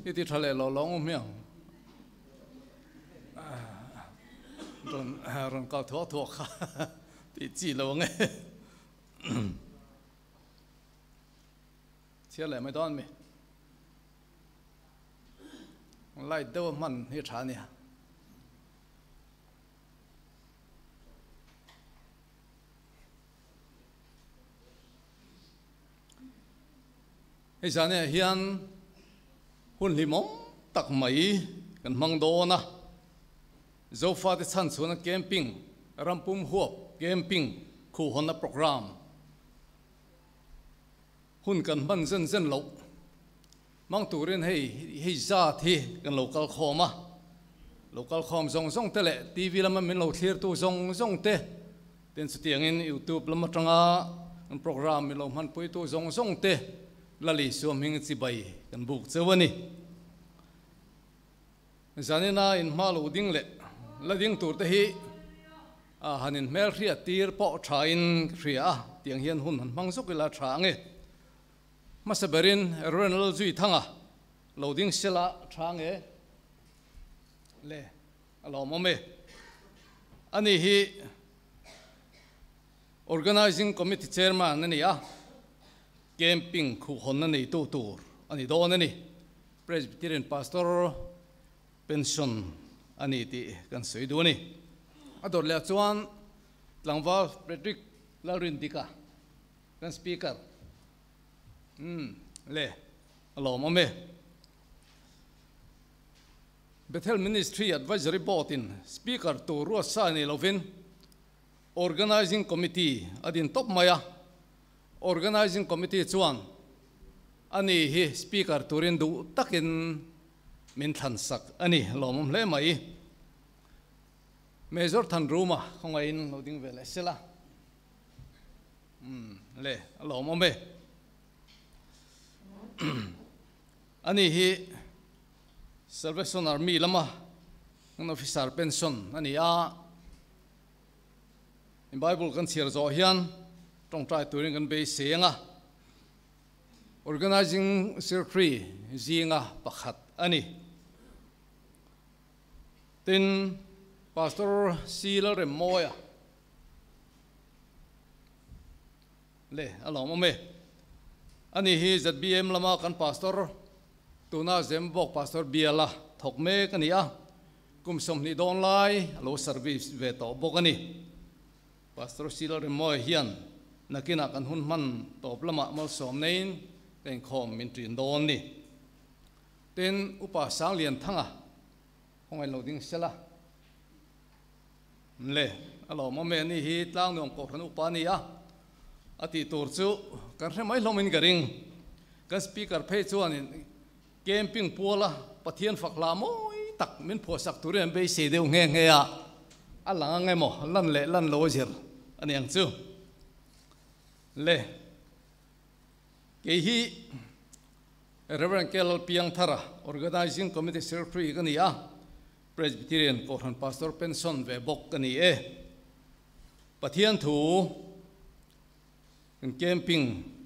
ti thale lo long miang ron ka tho kha ti chi lo nge chia lại mấy đòn mi lại đâu mình hết trả nè hết trả nè hiện hun li mong tắc mấy cần mang đồ na dấu pha thì chăn xuống camping rampum huop camping khu honna program hun cần ban dân dân lâu mang tủ lên hay ra thì cần local khom zong tele TV làm mình lâu thiệt tu zong te tên sự tiếng in YouTube làm tranga program mình lâu man pui tu zong te lali suam hing chi bay cần buk chawani zanina in malu ding le la ding tur te hi hanin mel khria tir po thain khria tiang hian hun han mang zuk ila tha nge masaberin Ronald Zui thanga loading sela thange le alo mome ani hi organizing committee chairman ani camping khu honna nei tu tur ani don ani Presbyterian pastor pension ani ti kan sei du ni ador le chuan tlangwa Frederick Larindika kan speaker le alo mame Bethel Ministry Advisory Board in speaker to Ruasa ni lovin organizing committee adin top maya organizing committee chuan ani hi speaker turin du takin min than sak ani lomom hle mai major than ruma khongain loading vele sela le lomome ani hi Salvation Army lama ng officer pension ani in Bible kan siar zo hian tong trai turing kan be senga organizing secretary zinga pakhat ani tin pastor Sila Remoya le alomome ani hi ZBM lama kan pastor tuna zembok pastor Biala thokme kania kumsom ni don lai lo service ve to bokani pastor Sila Remoy hian nakina kan hun man top lama mal som nein ken khom min trin don ni ten upa sang lian thanga hongai loading sela le alo mame ni hi tlang nong ko than upa ni ati tur chu kan remai lomin garing kan speaker phe chuan in camping pola pathian fakla moi tak min phosak turen be se deu nge alanga nge mo lan lo zir ani ang chu le ke hi Reverend Kel Piang Thara organizing committee secretary kani Presbyterian Koran pastor pension ve bok kani pathian thu in camping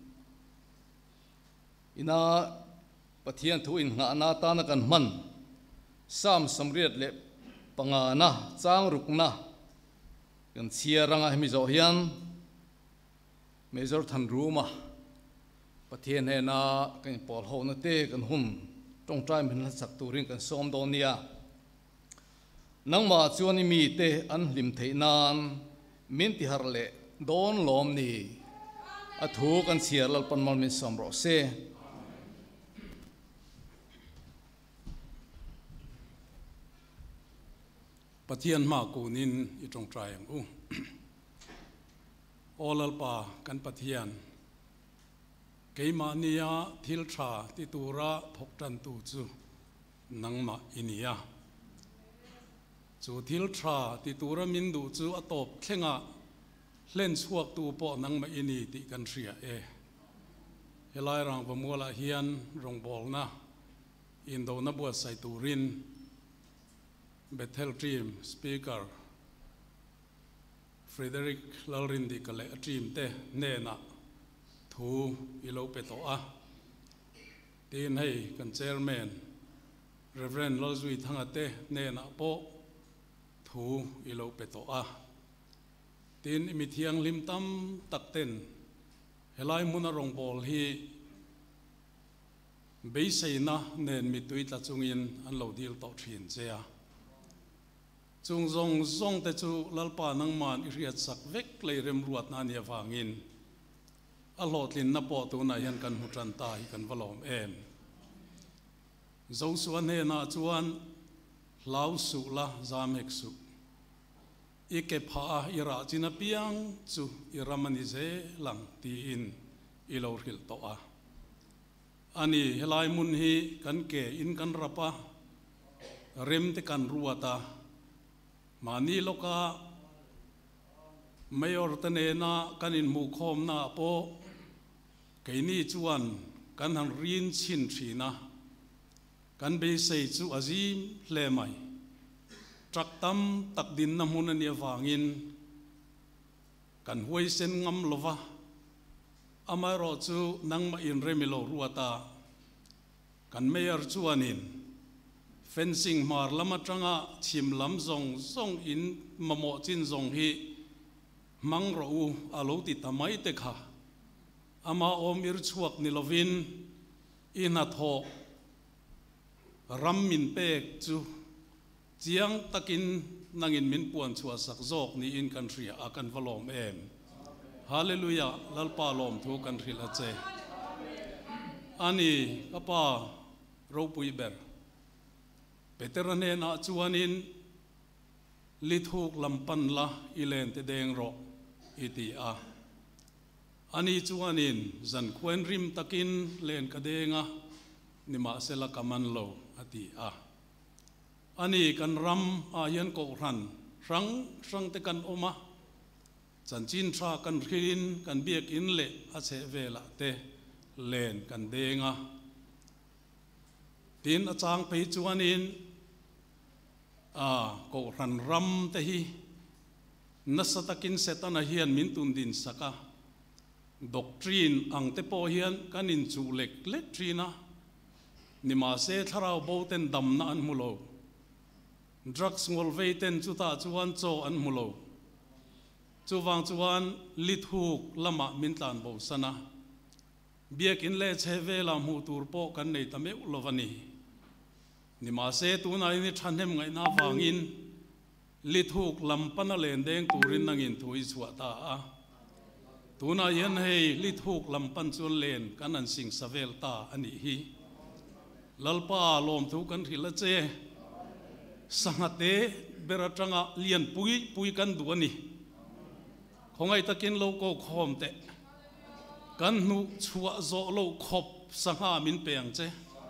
ina pathian thu in nga na ta na kan man sam samriat le pangana chang rukna kan chiaranga hemi zo hian major than ruma pathian he na kan pol ho na te kan hum tong trai min sak turing kan som don nia nangma chuani mi te an lim theinan min ti har le don lom ni athu kan chiar lal pan mal min som ro se pathian ma kunin itong trai ang olal pa kan pathian keimania thiltha titura thoktan tu chu nangma inia chu thiltha titura min du chu atop thlenga hlen chuak tu po nangma ini ti kan ria helai rang vamola hian rongbol na indo na bo sai turin Bethel team speaker Frederick Lalrindi kale team te nena thu ilo peto tin hey kan chairman Reverend Lozui thangate ne na po thu ilo peto a tin imithiang limtam takten helai muna rong bol hi beiseina nen mitui ta chungin an lo dil to thin chea chung zong te chu lalpa nang man iriat sak vek leirem ruat na nia wangin a lotlin na po tu na hian kan hutran ta hi kan valom em zo suan he na chuan lau su la zamek su ike pha ira china piang chu iramani ze lang ti in ilo hil to a ani helai mun hi kan ke in kan rapa rem te kan ruata mani loka mayor tane na kanin mu khom na po keini chuan kan han rin chin thina kan be sei chu azim hle mai trak tam tak din na mun ani wangin kan huai sen ngam lova amai ro chu nang ma in remilo ruata kan mayor chuanin fencing mar lama tanga chim lam zong in mamo chin zong hi mang ro u alo ti tamai te kha ama om ir chuak ni lovin ina tho ram min pek chu chiang takin nangin min puan chua sak zok ni in country a kan valom em hallelujah lalpa lom thu kan ril a che ani apa ro pui ber Peterane na chuanin lithuk lampan la ilen te deng ro iti a ani chuanin zan khuen rim takin len ka denga nima sela kaman lo ati a ani kan ram a yan ko ran rang te kan oma chan chin tha kan rin kan biak in le a che vela te len kan denga tin achang pe chuanin ko ran ram te hi nasatakin setana hian min tun din saka doctrine ang te po hian kanin chu lek trina nima se tharau boten dam na an mulo drugs ngol veiten chuta chuan cho an mulo chuwang chuan lithuk lama min tlan bo sana biak in le cheve la mu tur po kan nei tame ulovani nima se tu na ni thanem ngai na wangin lithuk lampana len deng turin nangin thui chuata a tuna yen hei lithuk lampan chun len kanan sing savel ta ani hi lalpa lom thu kan thila che sangate beratanga lian pui kan duani khongai takin lo ko khom te kan nu chua zo lo khop sanga min peng che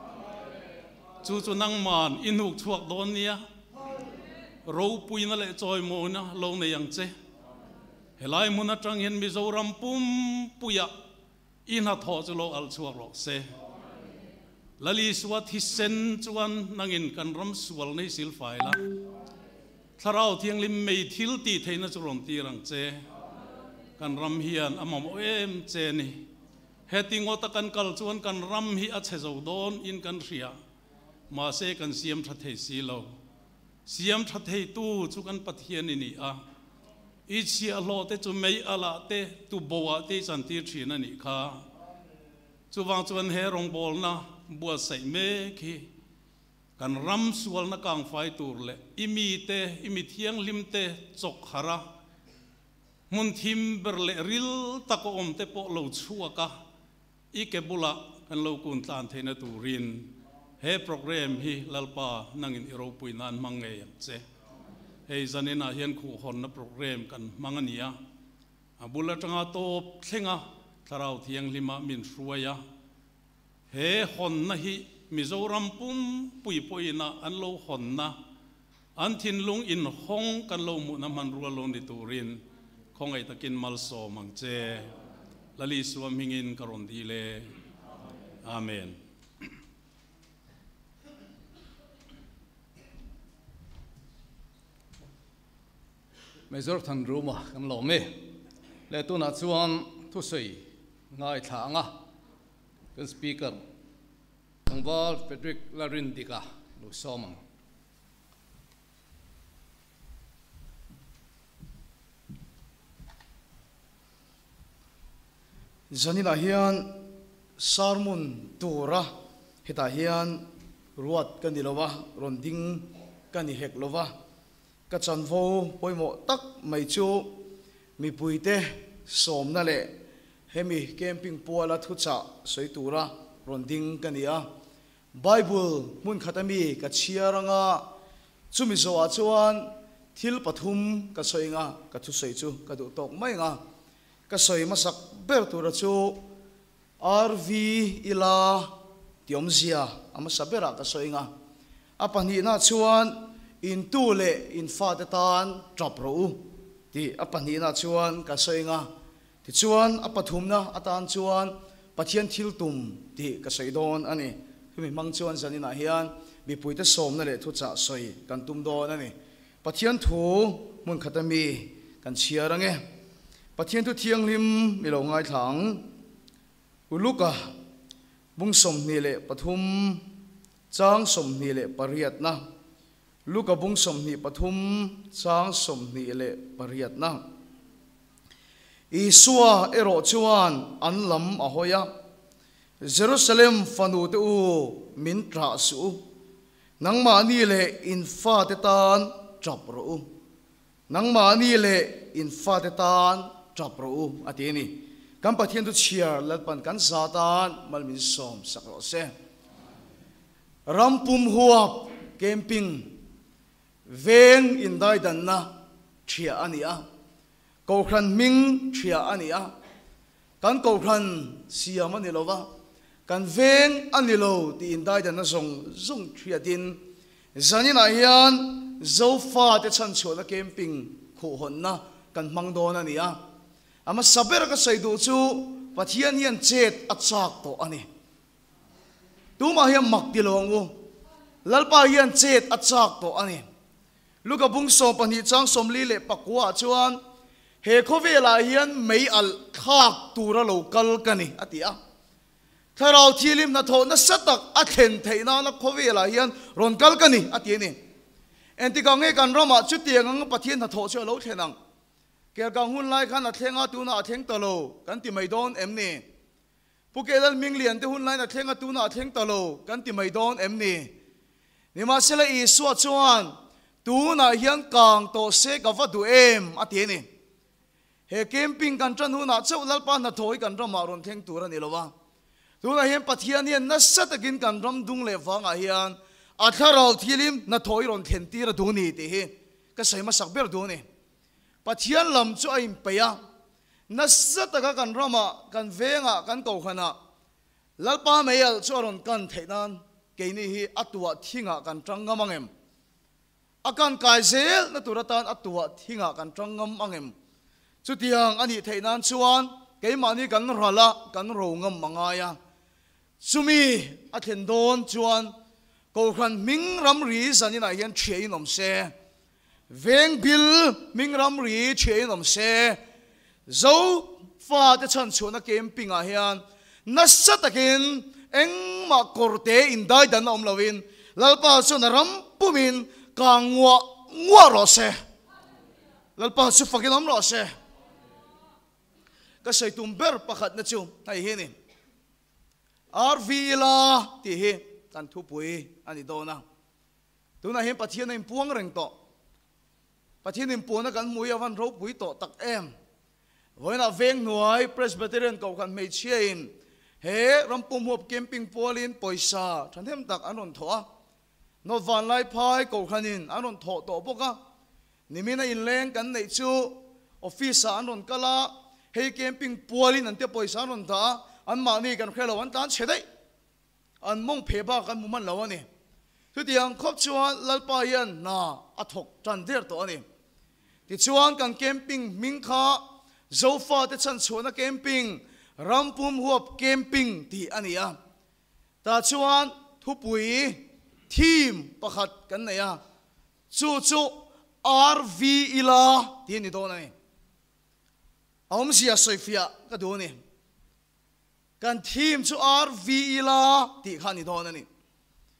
chu nang man inuk chuak don nia ro pui na le choi mo na lo ne yang che helai muna tang hen mizoram pum puya ina tho chu lo al chuak ro se lali swat hi sen chuan nangin kan ram sual nei sil fai la tharau thiang lim mei thil ti theina chu rom ti rang che kan ram hian amam em che ni heting ota kan kal chuan kan ram hi a che zo don in kan ria ma se kan siam tha thei si lo siam tha thei tu chu kan pathian ni a ichi a lo te chu mei ala te tu bowa te chan ti thina ni kha chuwang chuan he rong bol na bua sai me khi kan ram sual na kang fai tur le imi thiang lim te chok hara mun thim ber le ril tako om te po lo chuaka ike bula kan lo kun tlan theina turin he program hi lalpa nangin iro puinan mangai che hei zanina hian khu hon na program kan mangania abula tanga top thlenga tharau thiang lima min ruaya he hon na hi mizoram pum pui na an lo hon na an thin lung in hong kan lo mu na man rual lo ni turin khongai takin mal so mang che lali suam hingin karon dile amen Mezor than ruma kan lo me le tu na chuan thu sei ngai thanga kan speaker Angwal Patrick Larin dika lu somang zanina hian sarmun tura heta hian ruat kan dilowa ronding kan ni hek lova ka chanvo poimo tak mai chu mi puite somna le hemi camping poala thucha soitura ronding kania bible mun khatami ka chiaranga chumi zo a chuan thil pathum ka soinga ka thu sei chu ka du tok mai nga ka soi masak ber tura chu rv ila tiomzia ama sabera ka soinga apani na chuan in tu le in fa te tan drop ro ti apani na chuan ka soinga ti chuan apathum na atan chuan pathian thil tum ti ka soidon ani hemi mang chuan zanina hian mi puite som na le thu cha soi kan tum don ani pathian thu mun khatami kan chiarange pathian thu thianglim mi lo ngai thlang uluka bung som ni le pathum chang som ni le pariat na luka bung som ni pathum chang som ni le pariat na isua ero chuan anlam ahoya jerusalem fanu te u min tra su nangma ni le infa te tan chap ro nangma ni le infa te tan chap ro atini kam pathian tu chiar lalpan kan satan malmin som sakro se rampum huap camping veng in dai dan na thia ania ko khan ming thia ania kan ko khan siam ani lova kan veng ani lo ti in dai dan na zong thia din zanina hian zofa te chan chona camping khu hon na kan mang don ania ama saber ka saidu chu pathian hian chet achak to ani tuma hian maktilongu lalpa hian chet achak to ani luka bung som pani chang som li le pakwa chuan he khovela hian mei al khak tura lokal kani atia tharau thilim na tho na satak a thlen theina na khovela hian ron kal kani atiani entika nge kan rama chu tiang pathian na tho chu lo thenang ker gang hun lai khan a thlenga tu na theng talo kan ti mai don emni pukelal minglian te hun lai na thlenga tu na theng talo kan ti mai don emni nima sela I suwa chuan tu na hian kang to se ka va du em atiani he camping kan tran hun na chau lalpa na thoi kan rama ron theng tur ani lowa tu na hian pathian hian na satakin kan ram dung le wanga hian atharau thilim na thoi ron thlen tir du ni ti hi ka sai ma sak ber du ni pathian lam chu a in peya na sataka kan rama kan venga kan ko khana lalpa meyal chu ron kan theinan keini hi atwa thinga kan tangam angem akan kaizel na turatan atwa thinga kan tangam angem chutiang ani theinan chuan keimani kan rala kan rongam mangaya sumi athen don chuan ko khan ming ram ri zanina hian theinom se veng bil mingram ri cheinom se zo fa te chan chuna camping a hian nasatakin engma korte indai dan om lawin lalpa chu na ram pumin kangwa ngwa ro se lalpa chu fakin om ro se ka sai tum ber pakhat na chu ai hi ni rv la ti hi kan thu pui ani dona tuna hem pathian in puang reng to pathian in pona kan muya van ro pui to tak em voina veng nuai presbyterian ko kan mei chiain he rampum hop camping polin poisa thanem tak anon thoa no van lai phai ko khanin anon tho to boka nimina in leng kan nei chu office anon kala he camping polin ante poisa anon tha an ma ni kan khelo an tan chedai an mong pheba kan muman lawani thutiang khop chuan lalpa yan na athok tan der to ani ti chuan kan camping mingkha zofa te chan chona camping rampum huap camping ti ania ta chuan thupui thim pakhat kan neya chu rv ila ti ni don ani aum sia soifia ka do ni kan thim chu rv ila ti khani don ani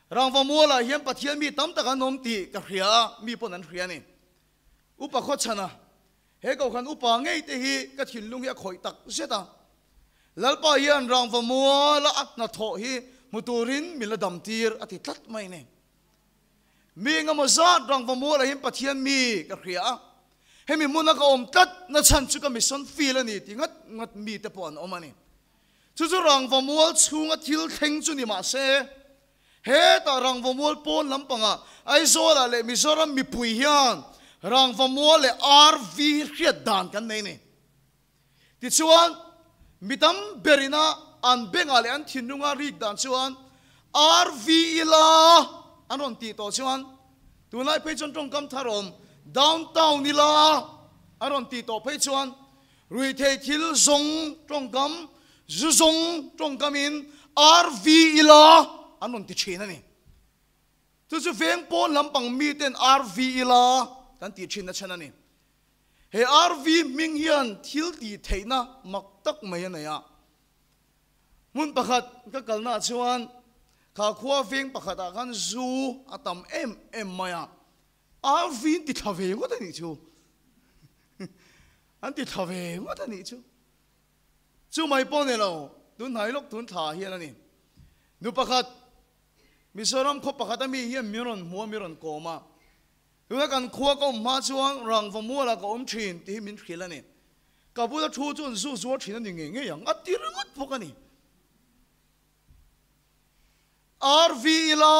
rang va mua la hiam pathian mi tam taka nom ti ka hria mi pon an hria ni upa kho chana he ko khan upa ngei te hi ka thinlung hi khoi tak zeta lalpa hian rang va mua la at na tho hi muturin miladam tir ati tlat mai ne mi ngam zat rang va mua la hiam pathian mi ka hria he mi mun ka om tat na chan chu ka mission feel ani ti ngat mi te pon omani chu rang va mua chunga thil theng chu ni ma se he ta rang va mua pon lampanga ai zo la le mizoram mi pui hian rang va mua le RV hriat dan kan nei ni ti chuan mitam berina an benga le an thinunga rik dan chuan RV ila anon ti to chuan tunai pe chon tong kam tharom downtown ila aron ti to pe chuan rui thei thil zong tong kam zu zong tong kamin RV ila anon ti china ni tu chu veng pon lampang mi ten RV ila kan ti china chana ni he RV ming hian thil ti theina mak tak mai na ya mun pakhat ka kalna chuan kha khwa veng pakhat a kan zu atam em maya RV ti thave ngota ni chu an ti thave ngota ni chu mai pon ne lo tun hai lok tun tha hian ani nu pakhat mizoram kho pakhat mi hian miron koma tuna kan khwa ko ma chuang rang va mua la ko thin ti min khil ani ka bu la thu chun zu zo thin ani nge yang atir ngot pokani RV la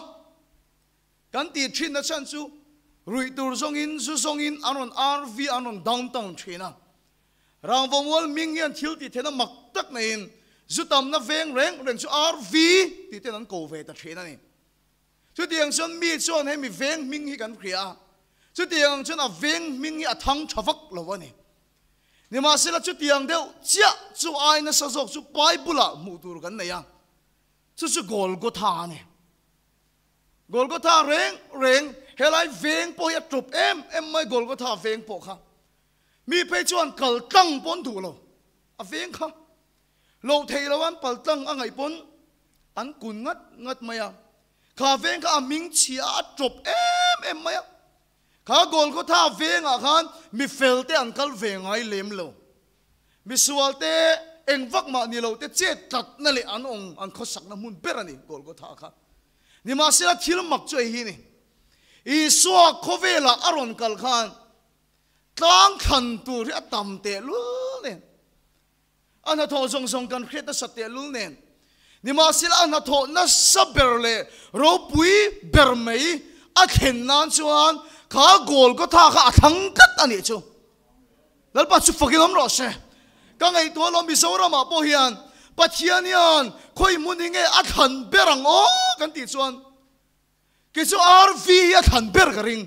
kan ti thin na chan chu rui tur zongin zu zongin anon RV anon downtown thina rang va mua ming hian thil ti thena mak tak na in zutam na veng reng chu RV ti ten an ko ve ta thina ni chu tiang chon mi chon he mi veng ming hi kan khria chu tiang chon a veng ming hi a thang thavak lawani ni ma sila chu tiang deu chia chu ai na sa jok chu bible mu tur kan na ya chu Golgotha ni Golgotha reng helai veng po ya trup em mai Golgotha veng po kha mi pe chuan kal tang pon thu lo a veng kha lo thei lawan pal tang angai pon an kun ngat maya kha veng kha ming chia trup em maya kha Golgotha veng a khan mi felte an kal vengai lem lo mi sualte eng vak ma ni lo te che tat na le an ong an khosak na mun berani Golgotha kha ni ma sila thil mak choi hi ni iswa khovela aron kal khan tlang khan tu ri atam te lu ne ana tho song kan kheta sate lu ne ni ma sila ana tho na saberle ro pui bermei a khen nan chuan kha Golgotha kha athang kat ani chu lalpa chu fakinom ro se ka ngai to lo mi sora ma po hian pathianian khoi muninge a khan berang o kan ti chuan ke chu RV a khan ber garing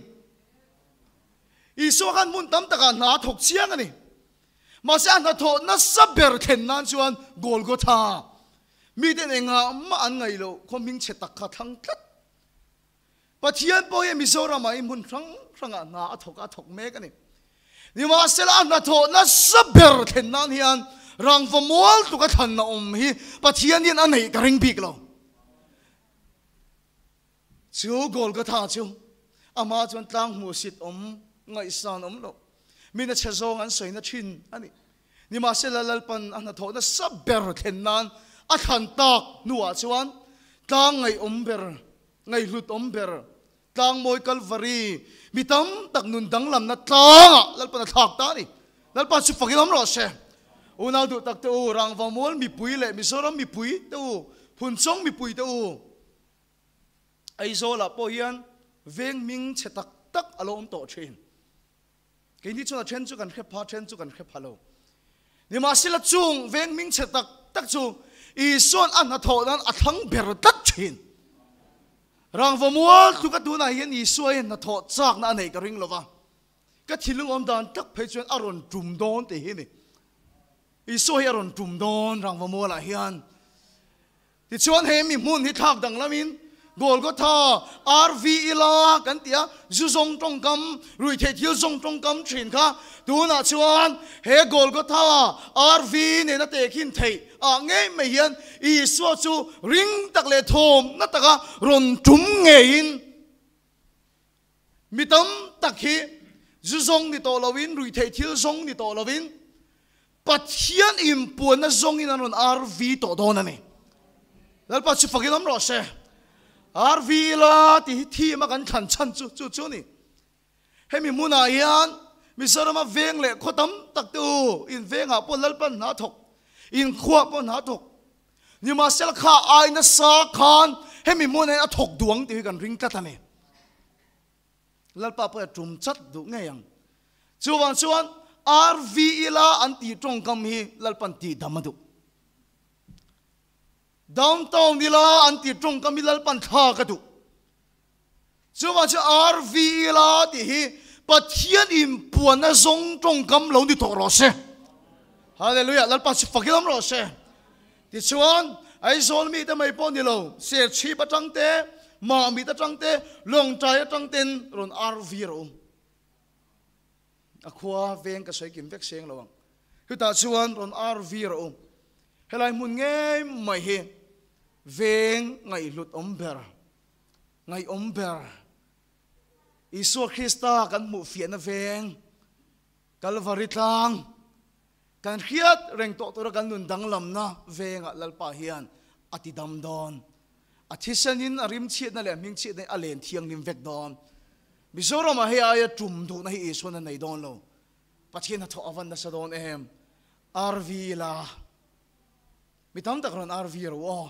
iso kan mun tam taka na thok chiang ani ma sa na tho na saber khen nan chuan Golgotha mi den enga ma an ngai lo khoming che tak kha thang tat pathian po ye mi sora mai mun thang na thok me kan ni ma sela na tho na saber khen nan hian rang va mol tu ka than na hi pathian yin an nei ka ring bik lo chu Golgotha chu ama chuan tlang mu sit ngai san lo mina chazong an soina thin ani ni ma sela lalpan an tho na saber khen nan a khan tak nuwa chuan tlang ngai ber ngai hlut ber tlang moi Calvary mitam tak nun dang lam na tlang lalpan thak ta ni lalpan chu fakilam ro se unal du tak te u rang va mol mi pui le mi soram mi pui te u phun chong mi pui te u ai zo la po hian veng ming che tak alom to thin ke ni chona chen chu kan khepha chen chu kan khepha lo ni ma sila chung veng ming che tak chu i son an na tho nan a thang ber tak thin rang va mual tu ka tu na hian i suai na tho chak na nei ka ring lova ka thilung om dan tak phei chuan aron tum don te hi ni i suai aron tum don rang va mual a hian ti chuan he mi mun hi thak dang lamin Golgotha RV ila kan tia zu zong trong kam rui the thil zong trong kam thin kha tu na chuan he Golgotha RV ne na te khin thei a nge me hian Isu chu ring tak le thom na taka ron tum nge in mitam tak hi zu zong ni to lovin rui the thil zong ni to lovin pathian impuan na zong in anon RV to don ani dal pa chu fakilam ro se RV la ti ma kan khan chan chu ni hemi muna hian mi sarama veng le khotam tak tu in venga pon lalpan na thok in khwa pon na thok ni ma sel kha ai na sa khan hemi muna a thok duang ti kan ring tat ani lalpa pa tum chat du nge yang chuan RV ila anti tong kam hi lalpan ti damadu downtown nila anti trong kamilal pan tha ka tu chuwa cha RV la ti hi pathian im puan na zong trong kam lo ni to ro se hallelujah lal pa fakilam ro se ti chuan ai zol mi ta mai pon ni lo se chi pa tang te ma mi ta tang te long trai tang ten ron RV ro akwa veng ka sai kim vek seng lawang hu ta chuan ron RV ro helai mun nge mai he veng ngai lut omber ngai omber Isu Krista kan mu fian na veng Calvary tlang kan khiat reng to to kan nun dang lam na venga lalpa hian ati dam don athisanin arim chit na le ming chit na alen thiang nim vek don bisoro ma he aya tum du na hi Isu na nei don lo pathin na tho avan na sa don em RV la mitam tak ron RV ro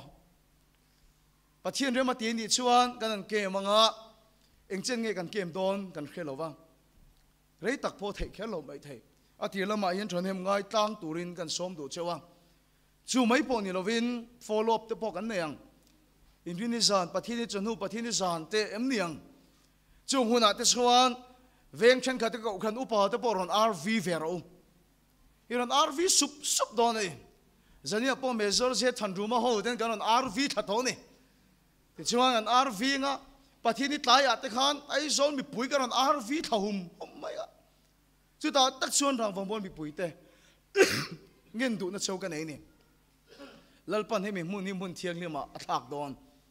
pathian rema ti ni chuan kan ke manga engchen nge kan kem don kan khelova rei tak pho thei khelo mai thei ati lama yen thon hem ngai tang turin kan som du chewa chu mai po ni lovin follow up te po kan neyang in rin zan pathini chanu pathini zan te em niang chu huna te chuan veng chen kha te ko khan upa te po ron RV vero iron RV sup don ei zania po mezor je thandru ma ho den kan RV thatoni ti chuan an RV nga pathini tlai ate khan ai zon mi pui kan RV thahum maya chu ta tak chuan rang vang bon mi pui te ngen du na chau kan ei ni lalpan he mi mun thiang lima athak don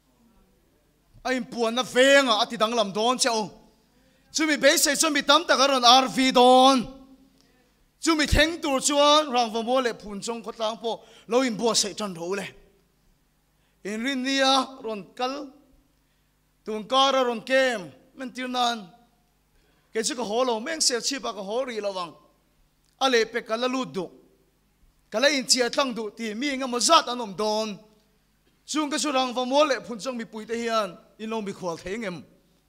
ai puan na venga ati dang lam don chau chu mi be se chu mi tam ta kan RV don chu mi theng tur chuan rang vang bo le phun chong ko tlang po lo in bo se chan ro le in rin nia ron kal tung kara ron kem men tirnan ke chu ko holo meng se chi pa ko hori lawang ale pe kala lu du kala in chia tlang du ti mi nga mo zat anom don chung ka chu rang vang bo le phun chong mi pui te hian in lo mi khwal thengem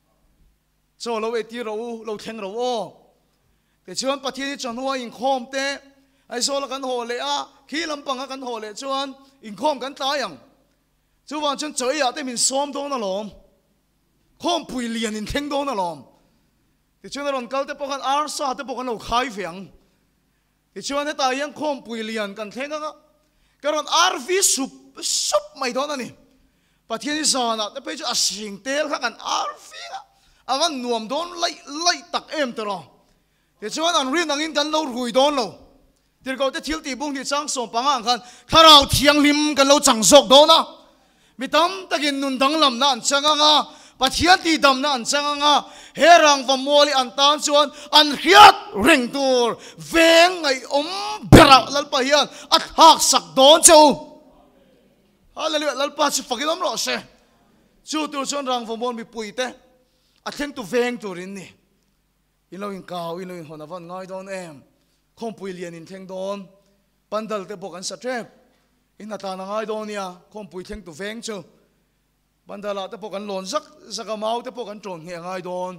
so lo e ti ro lo theng ro o te chuan pathini chanwa in khom te ai so la kan ho le a khi lampang kan ho le chuan in khom kan tayang chuwan chun choi ya te min som do na lom khom pui lian in theng do na lom te chuan ron kal te pokan ar sa te pokan lo khai fiang te chuan ta yang khom pui lian kan thenga karon RV sup mai do na ni pathini sana te pe chu asing tel kha kan RV awan nuam don lai tak em te ro te chuan an rin angin kan lo rui don lo tir ko te thil ti bung ni chang som pangang khan tharau thiang lim kan lo chang sok do na mitam takin nun dang lam na an changa nga pathian ti dam na an changa nga herang va moli an tan chuan an hiat reng tur veng ngai bera lalpa hian at hak sak don chu hallelujah lalpa chu fakilam ro se chu tur chuan rang va mol mi pui te a theng tu veng turin ni ilo in kaw ilo in honavan ngai don em khom pui lian in theng don pandal te bokan sa trep in ata na ngai don nia khom pui theng tu veng chu pandala te bokan lon zaka mau te bokan tron nge ngai don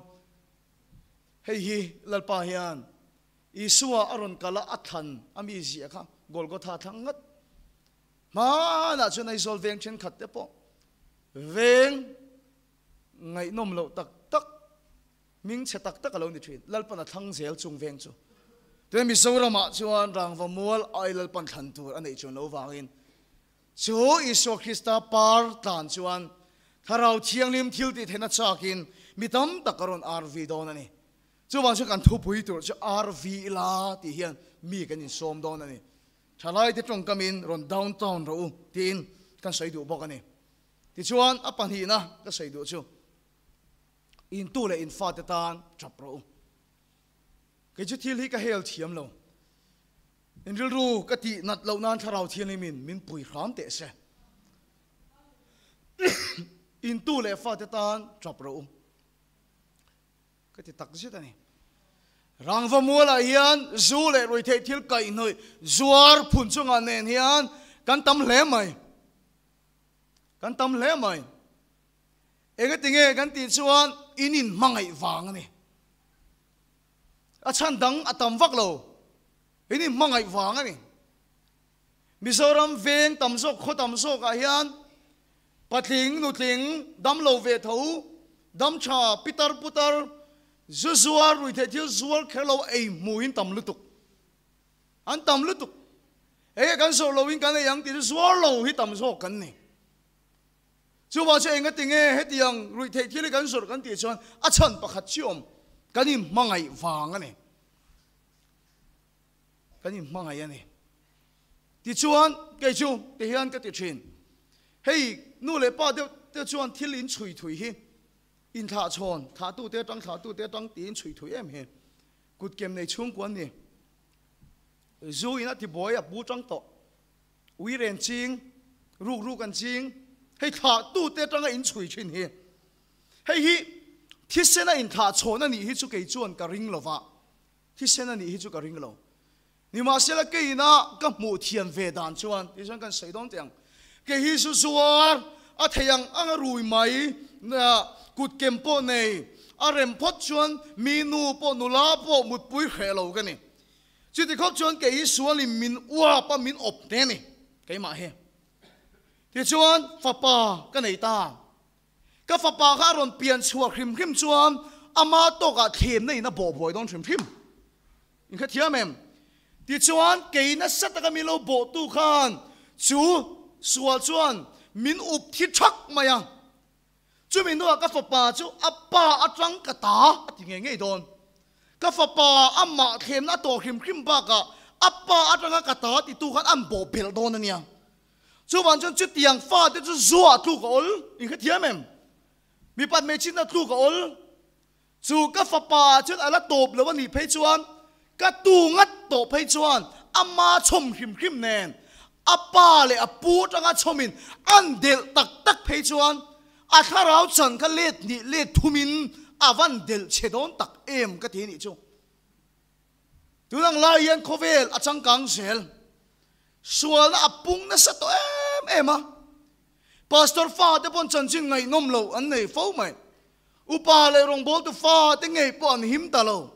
hei hi lalpa hian Isua aron kala athan ami zia kha Golgotha thangat ma na chun ai zol veng chen khat te po veng ngai nom lo tak ming che tak alo ni thin lalpan a thang zel chung veng chu te mi sorama chuan rang va mual ai lalpan than tur anei chun lo wangin chu Isu Krista par tan chuan tharau thiang lim thil ti thena chakin mitam takaron RV don ani chu wang chu kan thu pui tur chu RV la ti hian mi kan in som don ani thalai te tong kamin ron downtown ro tin kan sai du bok ani ti chuan apan hi na ka sai du chu in tu le in fa te tan chap ro ke chu thil hi ka hel thiam lo in ril ru ka ti nat lo nan tharau thian min pui ram te se in tu le fa te tan chap ro cái thì tắc dứt này rang và mua là hiền du lệ rồi thấy thiếu cậy nơi zuar phun xuống anh nền hiền căn tâm lẽ mày em cái tiếng nghe căn tiếng chuan in mangai vàng này à chan đắng à tầm vắc lâu in mangai vàng này Mizoram ven tầm sốc khó tầm sốc à hiền bắt lính nút lính đâm lâu về thấu đâm trà pitar putar zuar rồi thế thiếu zuar khéo lâu ấy mùi tầm lụt tục anh tầm lụt tục ấy cái số lâu in cái này yang thì zuar lâu hi tầm số cái này chú bảo cho anh cái tiếng nghe hết tiếng rồi thế thiếu cái số cái tiếng cho à chân bạc hạt chiom cái này mang ngày vàng này cái này mang ngày này thì chuan cái chú thì hiện cái tiếng trên hey nu lệ ba tiêu chuan thiếu lính chui chui hi in thả chọn thả tu tế trăng tiền chui chui em he cút kem này chung quan nè dù ina thì boy à bu trăng to uy ren ching ruกันching hay thả tu tế trăng in chui chui he hay hi thiết sen in thả chọn anh hi chu cái chuan cả ring lo va thiết sen anh hi chu cả ring lo ni mà sẽ là cái na cái mù thiền về đàn chuan thì chuan kan sei don tiếng cái hi su suar à thayang ang rui mai na cút kem po này à rem phốt chuan minu po nula po một bụi khé lâu cái này chứ thì khóc chuan cái suan lim min ua pa min op thế này cái mà he thì chuan pha pa cái này ta cái pha pa khác rồi biến chua khim chuan ama to cả thêm này nó bỏ bồi don khim những cái thiam em thì chuan cái nó sát cái mi lâu bộ tu khan chú sual chuan min up thiết chắc mà yang chú mình nói các phật bà chú appa atrang kata thì nghe nghe đồn các phật bà amma thêm na to khim ba cả appa atrang kata thì tu khát ăn bổ bể đồn này nha chú bạn chú tiếng pha thì chú zua tu cái ol những cái thiam em mi bắt mấy chín na tu cái ol chú các phật bà chú là tộp là vấn đề phải chuan các tu ngắt tộp phải chuan amma chom khim nè appa le apu tranga chomin an del tak phải chuan à thà rau chân cái lết thumin à văn del chế đón tắc em cái thế này chú tu năng lai yên khó về à chẳng căng sel sual à bung nó sát to em à pastor pha te pon chân chín ngày nom lâu anh này phâu mày upa le rong bol tu pha te ngày pon him ta lâu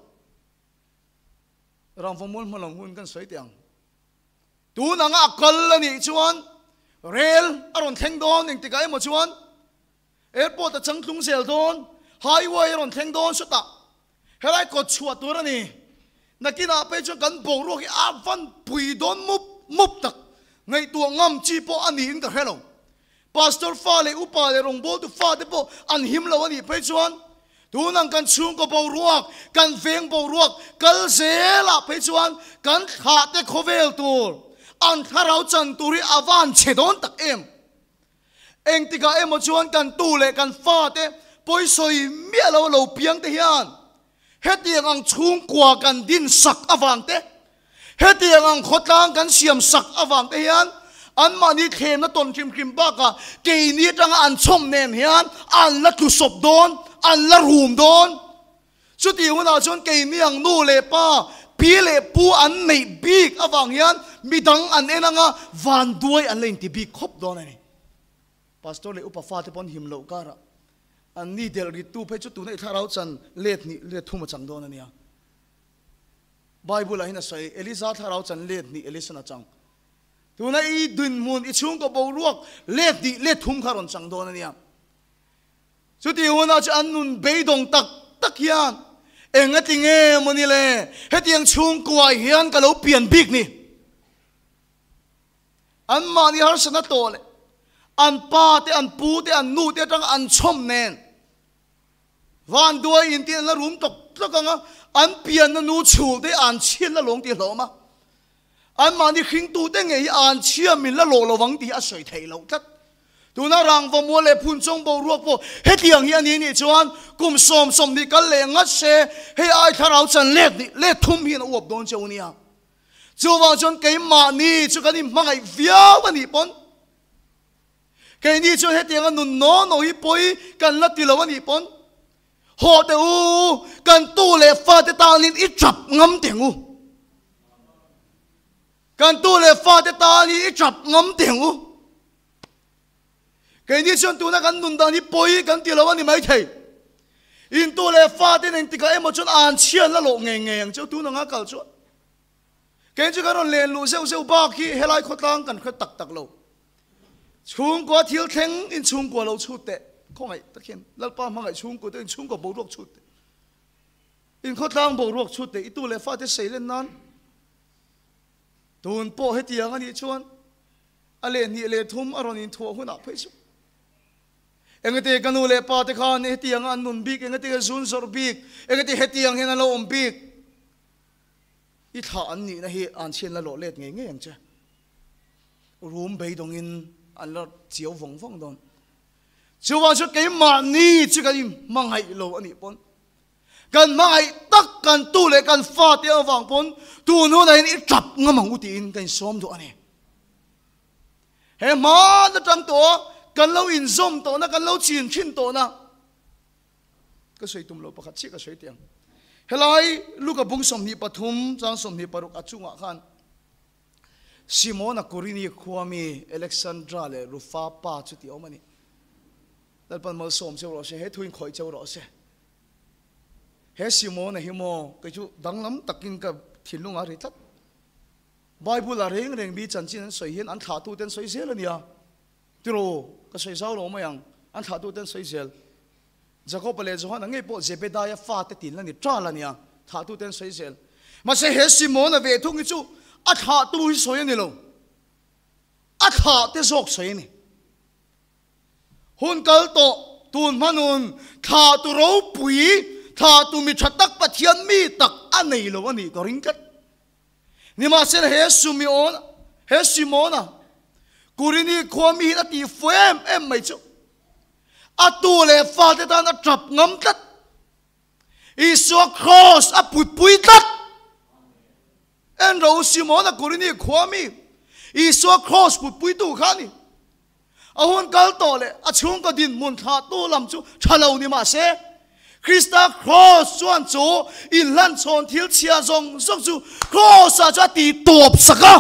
rong phong môn lòng hun kan soi tiang tu năng à kal la ni chuan rel aron theng don ning ti kai mo chuan airport chẳng tung sel don highway ron theng don suta helai ko chua tur ni nakina pe chu kan bo ro ki avan pui don mup tak ngai tu ngam chi po ani in ka hello pastor fa le upa le rong bol tu fa de po an him lo ani pe chuan tu nang kan chung ko bo ruak kan veng bo ruak kal zela pe chuan kan kha te khovel tur an tharau chan turi avan che don tak em anh tika em một chuan kan tu le kan pha te poi soi mia lo piang te hian hết tiếng ang chung qua kan din sak awang te hết tiếng ang khotlang kan siam sak awang te hian an mani khem na ton khim ba ka ke ni tang an chom nen hian an la tu sop don an la rum don chu ti huna chuan ke ni ang nu le pa pi le pu an nei big awang hian midang an enanga van duai an lein ti bi khop don ani pastor le upa fa te pon him lo kara an ni del ri tu pe chu tu nei tharau chan let thuma chang don ania bible ahina sai elisa tharau chan let ni elisa na chang tu na I dun mun I chung ko bo ruak let thum kharon chang don ania chu ti hona cha an nun be dong tak hian enga tinge moni le hetiang chung kwai hian ka lo pian big ni an mani har sana to le an pa te an pu te an nu te tang an chom nen van đuôi in tiền là rúm tộc tất cả an pian nó nu chul te an chiên là long tiền lo mà an mà đi khinh tu te ngày an chiên mình là lo vắng đi a sợi thầy lâu tất tu na rang vào mua lệ phun trong bầu ruột bộ hết tiếng hiền ni chuan cùng som đi cái lệ ngắt xe hay ai thà rau chân lệ thum hiền uộp đón châu nia châu vào chọn cái mà ni cho cái ni mang ngày véo cái ni pon cái ni cho hết tiếng anh nó hi bôi cần lát tiền lâu ni pon họ te u cần tu lệ pha te ta lin ít chập ngắm tiếng u cần tu lệ pha te ta lin ít chập ngắm tiếng u cái ni chọn tu na cần nôn đan hi bôi cần tiền lâu ni mấy thầy in tu lệ pha te nên tika em một chọn an chiên là lộ nghe cho tu na ngã cầu chọn cái chỗ cái nó lên lù sêu ba khi hết lại khó tăng cần khơi tắc lâu chung qua thiếu theng in chung qua lâu chút tệ không phải tất nhiên lát ba mang cái chung qua tới chung qua bầu ruột chút in khó tăng bầu ruột chút tệ ít tu lệ pha te xây lên nan tuần po hết tiếng anh chuan lên ni lên thum aron in thua hun áp hết chứ anh ấy cái nu lệ pa te khan hết tiếng anh nun big anh ấy cái zun sor big anh ấy hết tiếng hiện là om big ít thà anh ni na hi an chen la lo let nghe nghe chứ room bay dong in an la chiếu vong vong don chiếu vào cho cái mà ni chứ cái mang hay lo anh pon cần mang hay tắc cần tu lệ cần pha tiêu vàng pon tu nó này ít chập ngâm hàng utin cần xóm đồ anh he mà nó trăng tổ cần lâu in zoom tổ na cần lâu chiến chiến tổ na cái suy tum lâu bạc chiếc cái suy tiếng helai luka bung somni pathum chang somni paruk achunga khan Simona Kurini Kwame Alexandra le Rufa pa chuti omani dalpan mal som se ro se he thuin khoi chau ro se he Simona himo ke chu danglam takin ka thilunga ri that Bible a reng bi chan chin soi hian an tha tu ten soi sel ania tiro ka soi sau lo mayang an tha tu ten soi sel Jacob le Johan ngai po Zebediah fa te tin la ni tra la nia tha tu ten soi sel ma se he Simona ve thung chu a tha tu hi soi ni lo a tha te zok soi ni hun kal to tun manun tha tu ro pui tha tu mi thatak pathian mi tak anei lo ani ko ring kat ni ma se he Simona Kurini Kwame na ti fem em mai chu atu le fa te ta na trap ngam tat isu cross a put pui tat en ro Simona Kurini Kwame isu cross put pui tu khani a hon kal to le a chung ka din mun tha tu lam chu thalo ni ma se Krista cross chuan chu in lan chon thil chia zong zong chu cross a cha ti top saka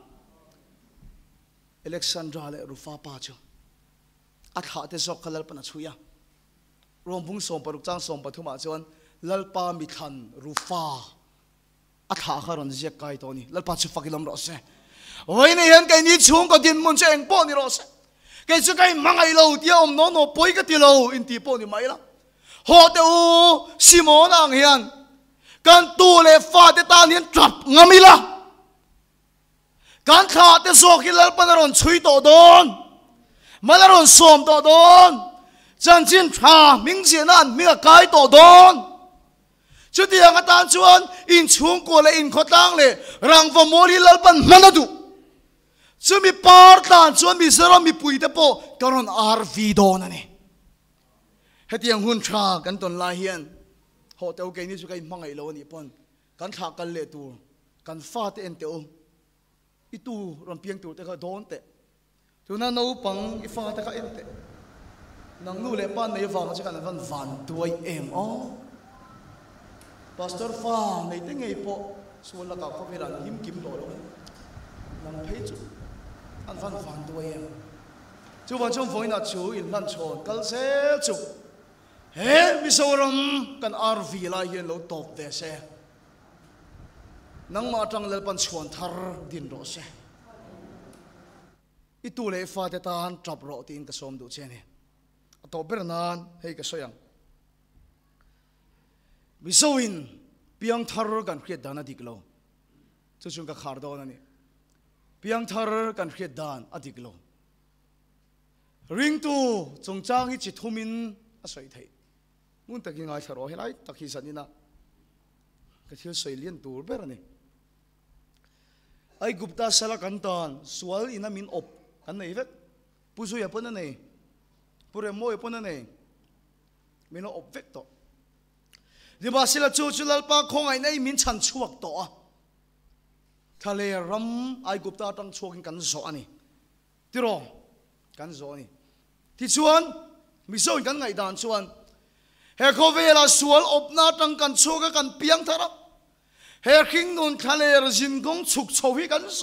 Alexandra le Rufa pa chu a tha te zok khalal pana chuya rom bung som paruk chang som pathuma chuan lalpa mi than Rufa a tha kharon je kai to ni lalpa chu fakilam ro se oi ni hian kai ni chung ko din mun che eng po ni ro se kai chu kai mangai lo tia om no poi ka ti lo in ti po ni mai la ho te u Simona ang hian kan tu le fa te ta hian trap ngamila kan tha te zok hi lalpa na ron chui to don malaron som to don chan chin tha ming jian an mi kai to don chu ti ang atan chuan in chung ko le in khotang le rang va mori lalpan manadu chu mi par tan chuan mi zero mi pui te po karon rv don ani hetiang hun tha kan ton la hian ho te o ke ni chu kai mangai lo ni pon kan tha kan le tu kan fa te en te o itu ron piang tu te ka don te tuna no pang ifa ta ka ente nang nu le pan nei wang cha kan van tuai em o pastor fa nei te ngei po so la ka ko viran him kim lo lo nang phei chu an van tuai em chu wa chom foi na chu in lan chon kal se chu he mi so ram kan rv la hian lo top ve se nang ma tang lel pan chon thar din ro se itu le fa te tan trap ro tin ka som du chene to bernan hei ka soyang mi soin piang thar kan khriat dan adiklo chu chung ka khar don ani piang thar kan khriat dan adiklo ring tu chung chang hi chi thumin a soi thei mun takin ngai tharo helai takhi sanina ka thil soi lian tur ber ani ai gupta sala kantan sual ina min op kan nei vek puzu ya pon nei pure mo pon nei min op vek to di ba sila chu chulal pa khong ai nei min chan chuak to a thale ram ai gupta tang chuakin kan zo ani tiro kan zo ani ti chuan mi zo kan ngai dan chuan he khovela sual opna tang kan chuka kan piang thara he khing nun thaler jin gong chuk chowi kan zo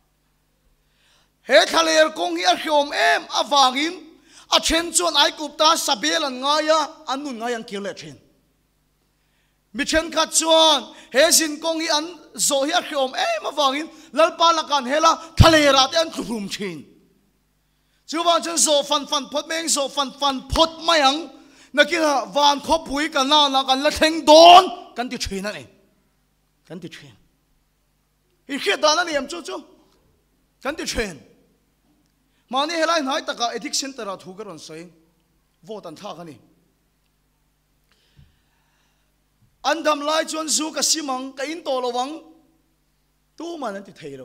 he thaler kong hi a khiom em awangin a then chuan ai gupta sabel an ngaya anun ngayang kile then mi chen khat chuan he jin kong hi an zo hi a khiom em awangin lalpa lakan hela thalera te an khum thin chu ban chen zo fan phot meng zo fan phot mayang nakina van khopui kan na kan la theng don kan ti thina nei kan ti thina hi khia dan ani am chu kan ti thina mani helai nai taka ethics center a thu garon soi vote an tha khani andam lai chuan zu ka simang ka in to lowang tu man an ti theilo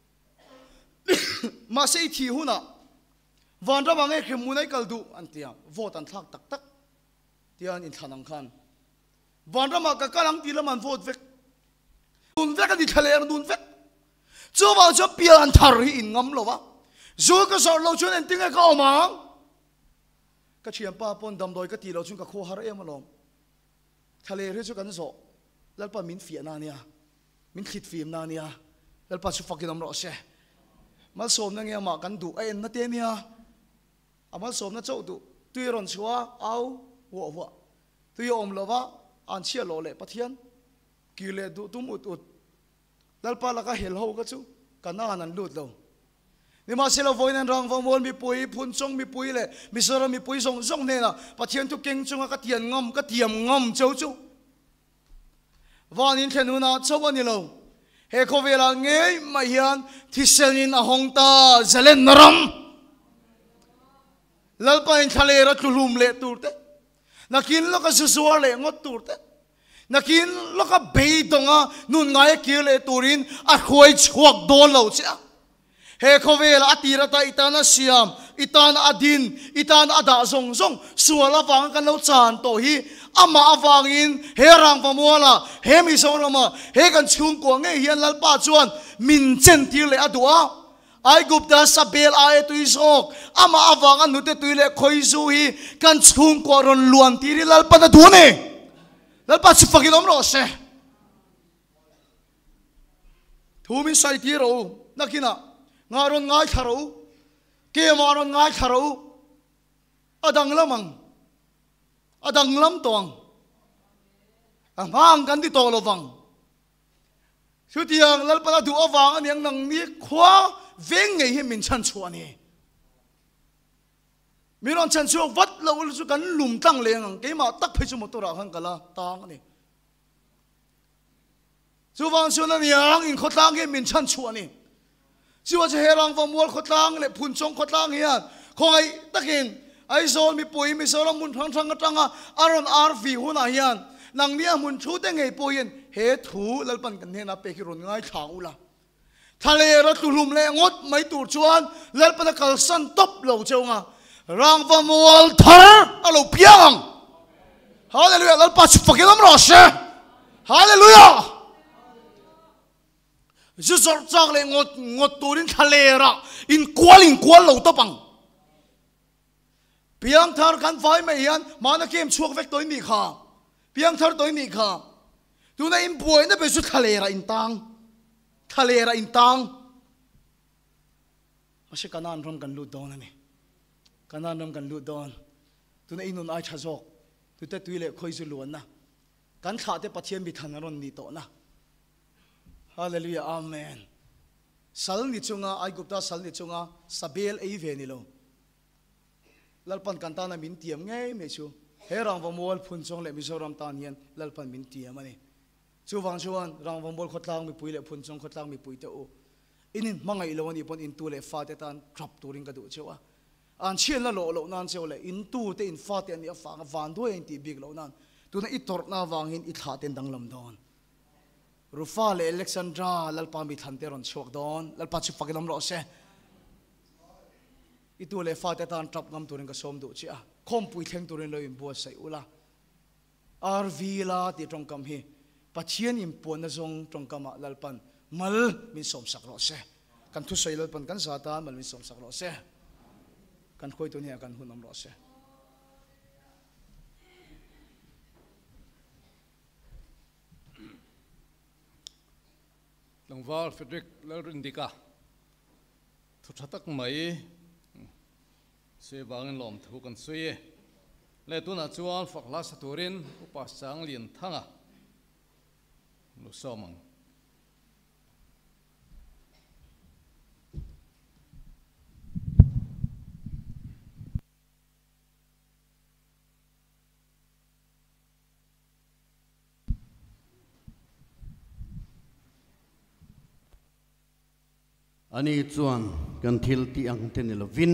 ma sei thi huna van ra bangai khimunai kaldu antia vote an thak tak tian in thanang khan van ra ma ka kalang ti laman vote vek nun vek ani thaler nun vek chu ba chu pian thar hi in ngam lowa zu ka so lo chun en tinga ka omang ka chiam pa pon dam doi ka ti lo chun ka kho har em alom thaler hi chu kan zo lalpa min fi na nia min khit fi na nia lalpa chu fakin am ro se mal som na nge ma kan du ai en na te nia amal som na chau du tui ron chua au wo tui om lova an chia lo le pathian ki le du tum ut lalpa la ka hel ho ka chu kana nan lut lo ni ma selo voin rang vong mon mi pui phun chong mi pui le mi sora mi pui song song ne na pathian tu keng chunga ka tian ngam ka tiam ngam chau chu van in thenu na chawani lo he ko vela nge ma hian thiselin a hongta zalen naram lalpa in thale ra tulum le turte nakin lo ka susuar le ngot turte nakin lo ka beidonga nun ngai kile turin a khoi chuak do lo cha he khovela atira ta itana siam itana adin itana ada zong suala wang kan lo chan to hi ama awangin he rang pamola he mi sorama he kan chung ko nge hian lalpa chuan min chen tir le adua ai gupta sabel ai tuisok ama awang anu te tuile khoizu hi kan chung ko ron luan tiri lalpa na duane lalpa chu fakinom ro se thumi sai tiro nakina ngaron ngai tharo ke maron ngai tharo adang lam tong amang kan di to lovang sutiang lalpa du awang aniang nang ni khwa veng ngei hi min chan chuani miron chan chu wat lo chu kan lum tang leng ke ma tak phai chu motora khang kala tang ani chu wang chu na niang in khotang hi min chan chuani chiwa che herang va mol khotang le phun chong khotang hian khoi takin ai zol mi pui mi soram mun thang atanga aron rv huna hian nang nia mun thu te ngei poin he thu lalpan kan he na pe ki ron ngai thaula thale ra tulum le ngot mai tur chuan lalpan kal san top lo cheunga rang va mol thar alo piang hallelujah lalpa chu fakilam ro se hallelujah Jusor chak le ngot turin thalera in kwal lo topang piang thar kan vai mai hian mana kem chuak vek toi mi kha piang thar toi mi kha tu na in boi na be su thalera in tang ase kanan ram kan lu don ani kanan ram kan lu don tu na inun ai chazok tu te tuile khoi zu luan na kan kha te pathian bi thanaron ni to na Hallelujah, amen. Sal ni chunga, ai gupta sal ni chunga, sabel ei ve ni lo. Lalpan kanta na min tiam ngay me chu. He rang va mol phun chong le mizoram tan hian lalpan min tiam ani. Chu wang chuan rang va mol khotlang mi pui le phun chong khotlang mi pui te o. Inin mangai lo ani pon in tu le fa te tan krap turing ka du chewa. an chen la lo nan cheu le in tu te in fa te ani fa van do en ti big lo nan tu na itor na wangin i tha ten dang lam don rufa le Alexandra lalpa mi than te ron chok don lalpa chu pakilam ro se itu le fa te tan trap ngam turin ka som du chi a khom pui thleng turin lo im bo sai ula RV la ti tong kam hi pathian im pon na zong tong kama lalpan mal min som sak ro se kan thu sei lalpan kan zata mal min som sak ro se kan khoi tu nia kan hunam ro se Longwal Frederick Lerindika thu thatak mai se bangin lom thu kan suye le tuna chuan fakla saturin upasang lin thanga lu somang ani chuan kan thil ti ang ten lovin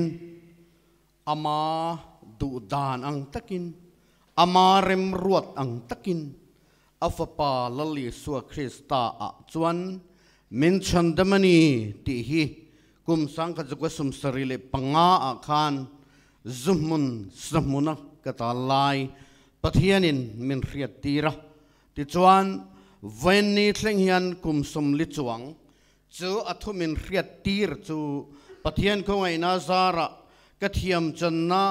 ama du dan ang takin ama rem ruat ang takin afapa lali suwa Krista a chuan min chandamani ti hi kum sang ka jukwa sum sarile panga a khan zumun samuna katalai pathianin min riat tira ti chuan venni thleng hian kum sum li chuang chu athumin riat tir chu pathian ko ngai na zara ka thiam channa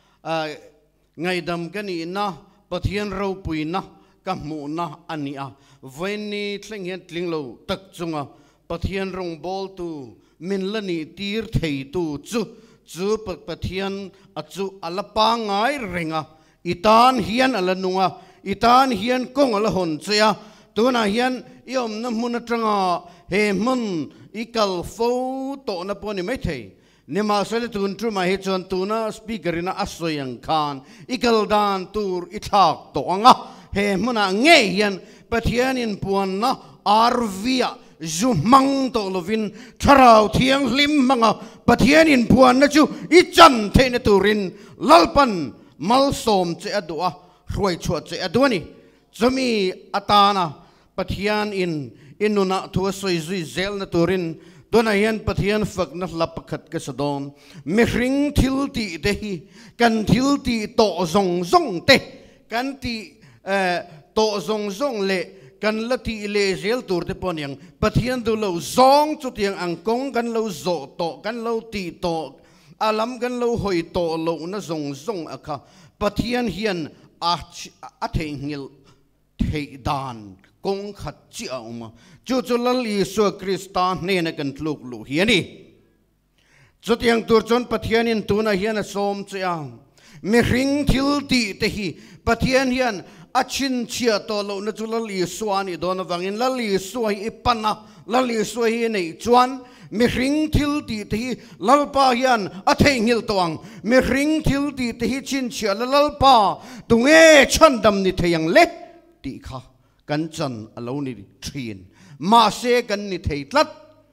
ngai dam kani na pathian ro puina ka mu na ania venni thleng hian tling lo tak chunga pathian rong bol tu min lani tir thei tu chu pathian achu alapa ngai renga itan hian alanunga itan hian kong ala hon chea tuna hian iom na mun atanga he mun ikal fo to na poni mai thei nema sele tun tru ma he chon tuna speaker ina asoyang khan ikal dan tur ithak to anga he muna nge hian pathian in puan na arvia zumang to lovin tharau thiang lim manga pathian in puan na chu ichan theina turin lalpan mal som che adua roi chua che aduani zomi atana pathian inuna thua soi zui zel na turin dona hian pathian fak na lapakhat ka sadom mihring thil ti dehi kan thil ti to zong te kan ti to zong le kan lati le zel tur te ponyang pathian du lo zong chu tiang angkong kan lo zo to kan lo ti to alam kan lo hoi to lo na zong akha pathian hian a thengil thei dan kong khat chi auma chu lal Yesu Krista ne na kan tluk lu hiani chu tiang tur chon pathian in tuna hian a som chia mi ring thil ti te hi pathian hian achin chia to lo na chu lal Yesu ani don wangin lal Yesu hi ipana lal Yesu hi nei chuan mi ring thil ti te hi lalpa hian a thengil tawang mi ring thil ti te hi chin chia lalpa tunge chandam ni theyang le ti kha kan chan alo ni thin ma se kan ni thei tlat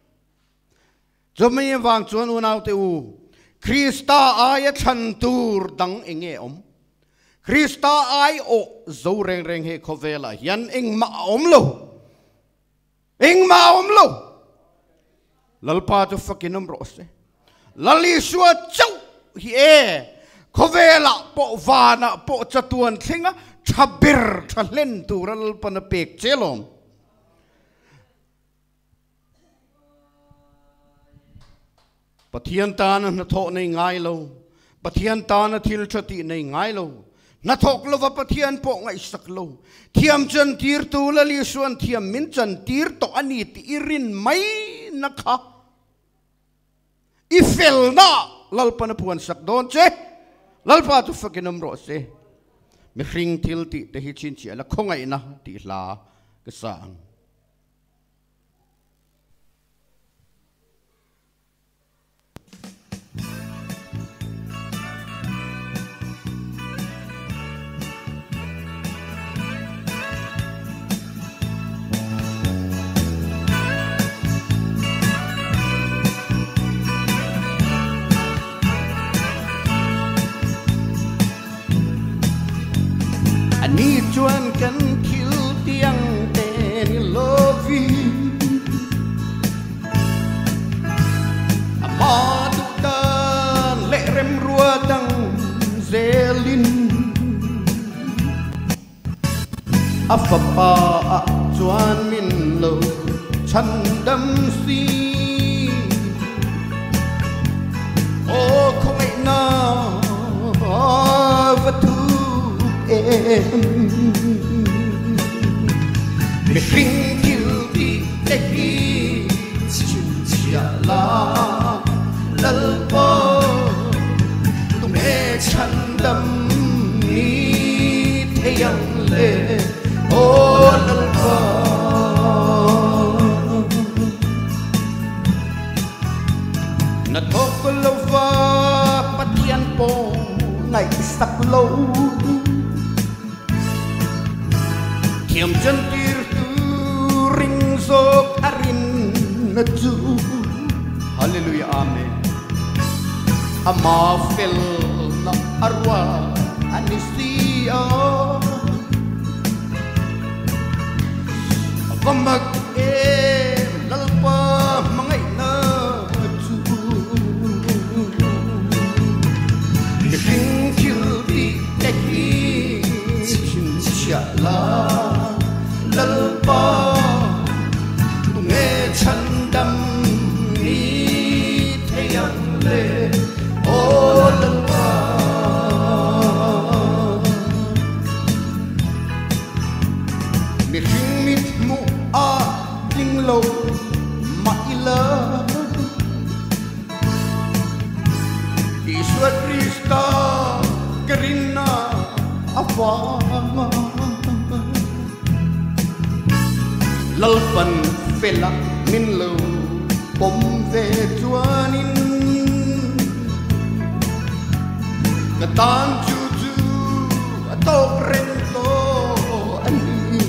zomi wang chuan unau te u Krista aya than tur dang enge om Krista ai o zo reng he khovela yan eng ma om lo lalpa tu fakinum rose lali suat chau hi e khovela po vana po chatuan thinga thabir thalen tural pana pek chelom pathian tan na tho nei ngai lo pathian tan thil thati nei ngai lo na thok lo va pathian po ngai sak lo thiam chan tir tu la li suan thiam min chan tir to ani ti irin mai na kha ifel na lalpana puan sak don che lalpa tu fakinum ro se mi ring thil ti te hi chin chi ala khongai na ti la ka sang papa chuan min lo chan dam si o khoi na va thu em mi khinh kil đi te hi chim chia la lal po tung e chan dam ni te yang le o lal po na thok lo va pathian po ngày sắc lâu thiam chân tir tu ring zok arin na tu hallelujah amen ama fel na arwa anisia vamak e lalpa mangai na tu king kill di tehi chin cha la lalpa tunge chan dam ni theyang le o lalpa mi khing mit mu a ding lo ma ila Iswar Krista karina awa lalpan fela min lo pom ve chuanin katan chu chu atok ren to ani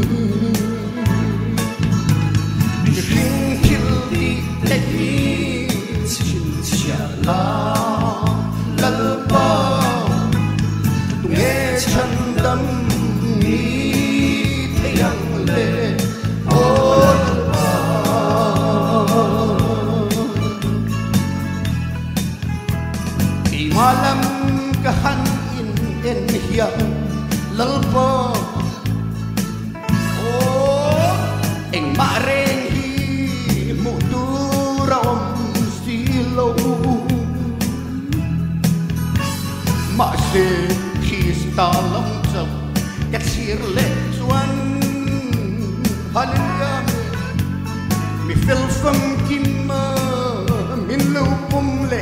king kill di lehi chin cha la lalpa tunge chan dam ni theyang le malam kahan in hiya lalpa oh eng mareng hi muturam silo ma se Krista lam chap kat sir le chuan hallelujah mi fel fam kim min lo pum le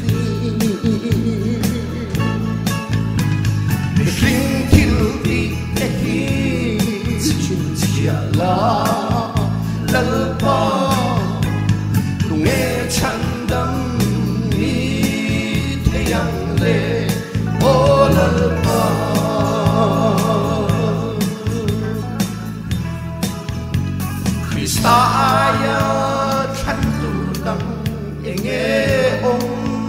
ring kill di tehi chin chia la lalpa tunge chan dam ni theyang le o lalpa Krista aya chan tu dam enge om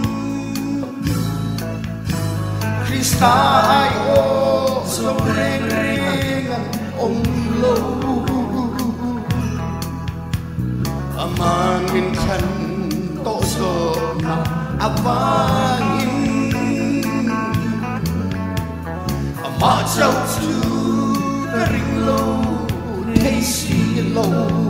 Krista ay o so reng rengan om lo aman min chan to so na avangin ama chau tu ring lo hey si lo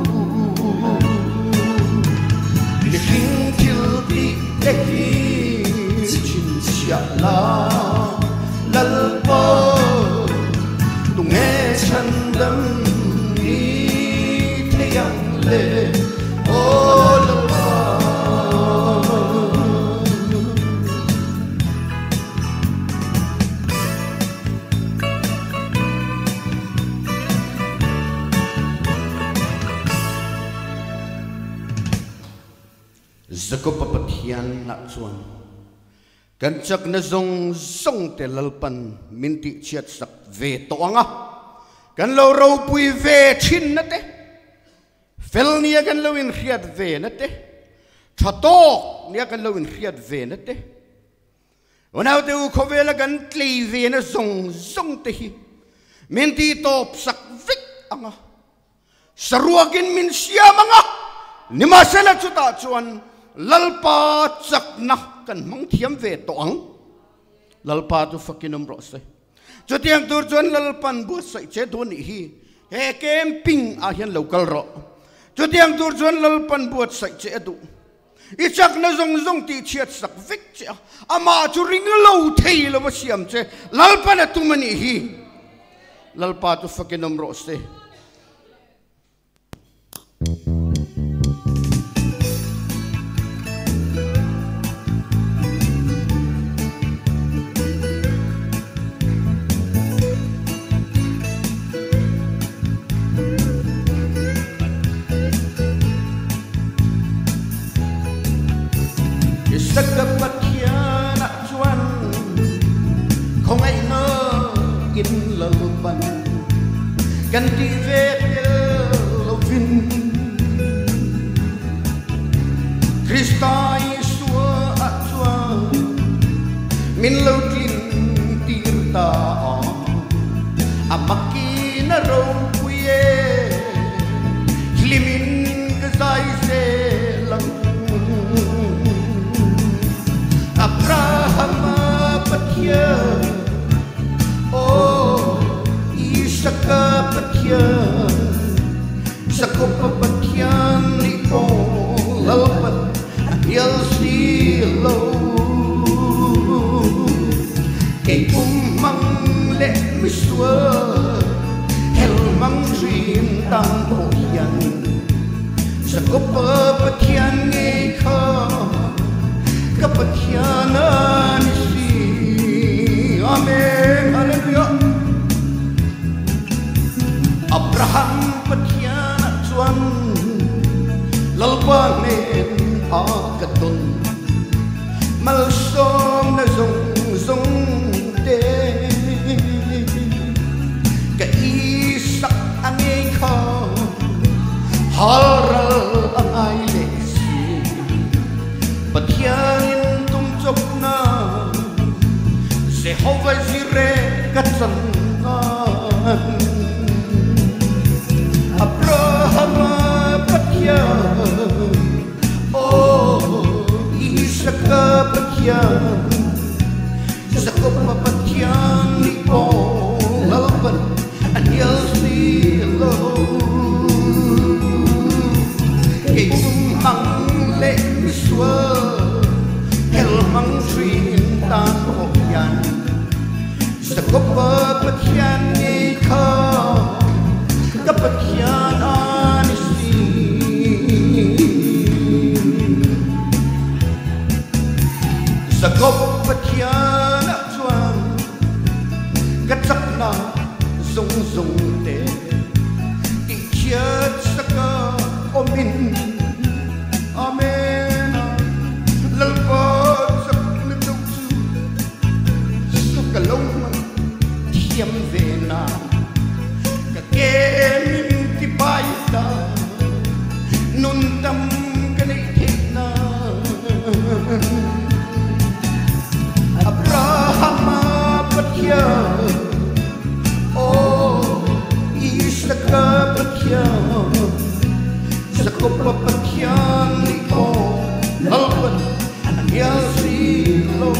the king kill the tehi chin cha la lalpa tunge chan dam ni theyang le o lalpa zakopa pathian na chuan kan chak na zong zong te lalpan minti chiat sak ve to anga kan lo ro pui ve thin na te fel nia kan lo in khiat ve na te thatok nia kan lo in khiat ve na te onau te u khovela kan tlei ve na zong zong te hi minti top sak vik anga saruagin min siamanga nima sela chuta chuan lalpa chak na kan mang thiam ve to ang lalpa tu fakinom ro se chutiang tur chuan lalpan bu sai che dun hi he camping a hian local ro chu tiang tur chuan lalpan buat sai che adu i chak na zong ti chiat sak vek che ama chu ring lo thei lo ma siam che lalpan atumani hi lalpa tu fakinom ro se Sakapatyan chuan không ai nỡ in lalpan kan ti ve lovin Krista Yeshua chuan min lo tin tirta amakina ro kuye limin gazai se lang Abraham patya oh Isaka patya Jacob patya ni po lalpan yal silo kay umang le miswa hel mang dream tang po yan Jacob patya ni ka kapatyanan si Amen Hallelujah Abraham patyana chuan lalpanen akatun malsom na zong te ka isak angay ka haral ang ay Patyanin tumchok na Jehovah Jireh katsanan Abraham patyan oh Isaac patyan Jacob patyan ni Paul lalpan anyal silo kay umang le miswa Helmang Trin Tang Yan Jacob patyan ni ka kapatyan anisi Jacob patyan chuan katsak na zong te ichiat saka omin Amen lalpan sak na dong su so kalong tiam vena kakemin ti paita nun tam kanay tina Abraham patya oh Isaac patya Jacob patyan ni ko lalpan anyal silo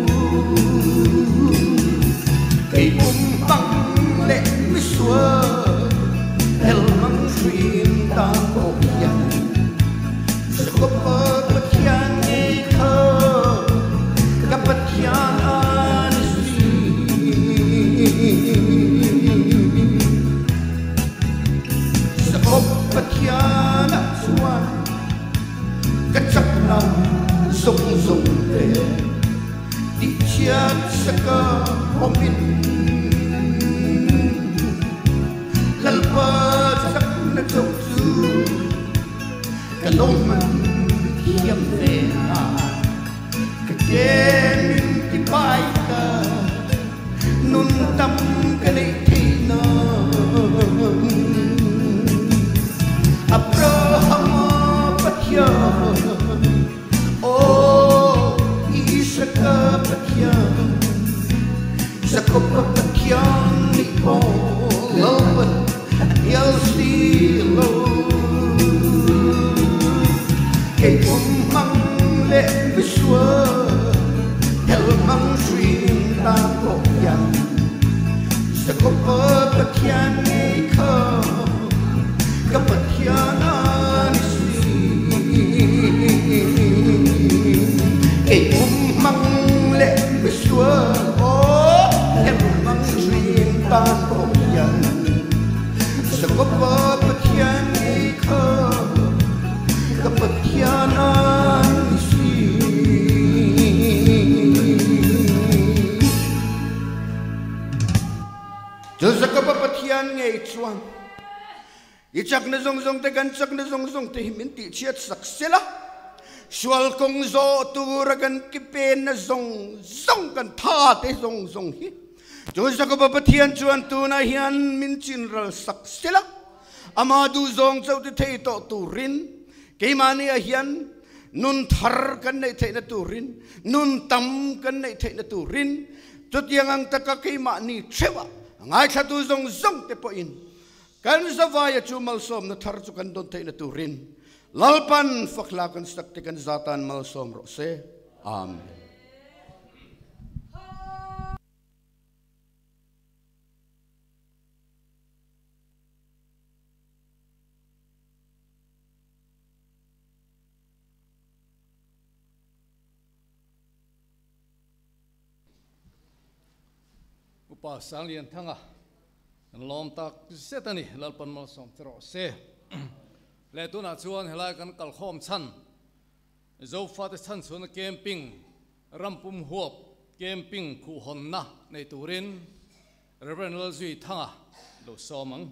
kay umpang le miswa helmang Trin Tang yan Jacob patyan ni ka kapatyan anisi Jacob patyan chuan katsak na zong te di chiat saka omin lalpat sak na dong su kalong man kiam vena kakemin ti paita nun tam kanay tina Abraham patyan oh Isaac patyan Jacob patyan ni ko lalpan anyal silo kay umang le miswa helmang Trin Tang yan Jacob patyan ni ka pathian ei kha ka pathianan si Joseph ka pathian ngei chuan ichak na zong zong te kan chak na zong zong te himin ti chiat saksela sual kong zo tura kan kipen na zong zong kan tha te zong zong hi Joseph ka pathian chuan tu na hian min chin ral saksela ama du zong chau te thei to turin keimani a hian nun thar kan nei thei na turin nun tam kan nei thei na turin chutiang ang taka keima ni chewa ngai thatu zong zong te po in kan zavaya chu malsom na thar chu kan don thei na turin lalpan fakla kan sak te kan zatan malsom ro se amen pa sang lian thanga lom tak setani lalpan mal som tro se le tu na chuan helai kan kal khom chan zo fa te chan chun camping rampum huop camping khu hon na nei turin reverend lal zui thanga lo somang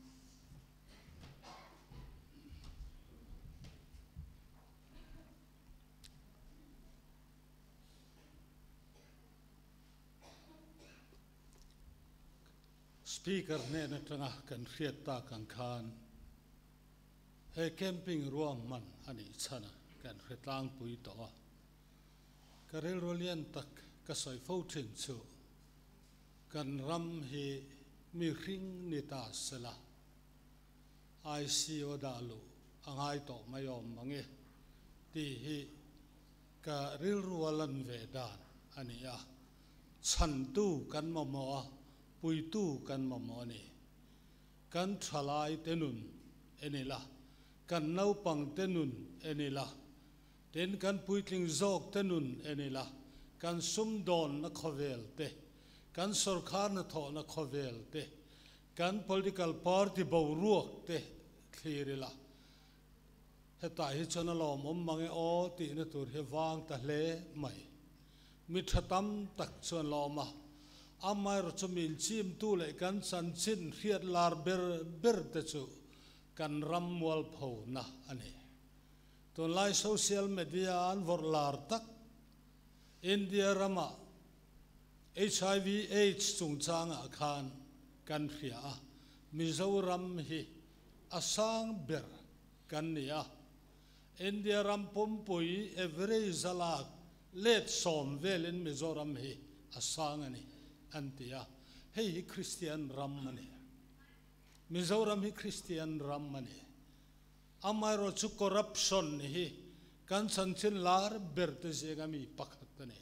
Speaker ne na tanga kan riat ta kan khan he camping ruam man ani chana kan retlang pui to karel rolian tak ka soi fo thin chu kan ram hi mi ring ni ta sela ai si o da lu angai to mayom mangi ti hi ka ril rualan ve dan ani ya chan tu kan mo mo pui tu kan mamoni kan thalai tenun enila kan naupang tenun enila ten kan puitling zok tenun enila kan sumdon na khovel te kan sarkar na tho na khovel te kan political party boruak te thirila heta hi chanalom mangi o ti na tur he wang ta hle mai mi thatam tak chuan loma amai ro chumin chim tu le kan san chin riat lar ber te chu kan ram wal pho na ani ton lai social media an vor lar tak India rama HIV AIDS chung changa khan kan ria Mizoram hi asang ber kan nia India ram pompui every zalak let som velin Mizoram hi asang ani antia hey Christian Ramani Mizoram hi Christian Ramani amai ro chu corruption hi kan sanchin lar berte zegami pakhatane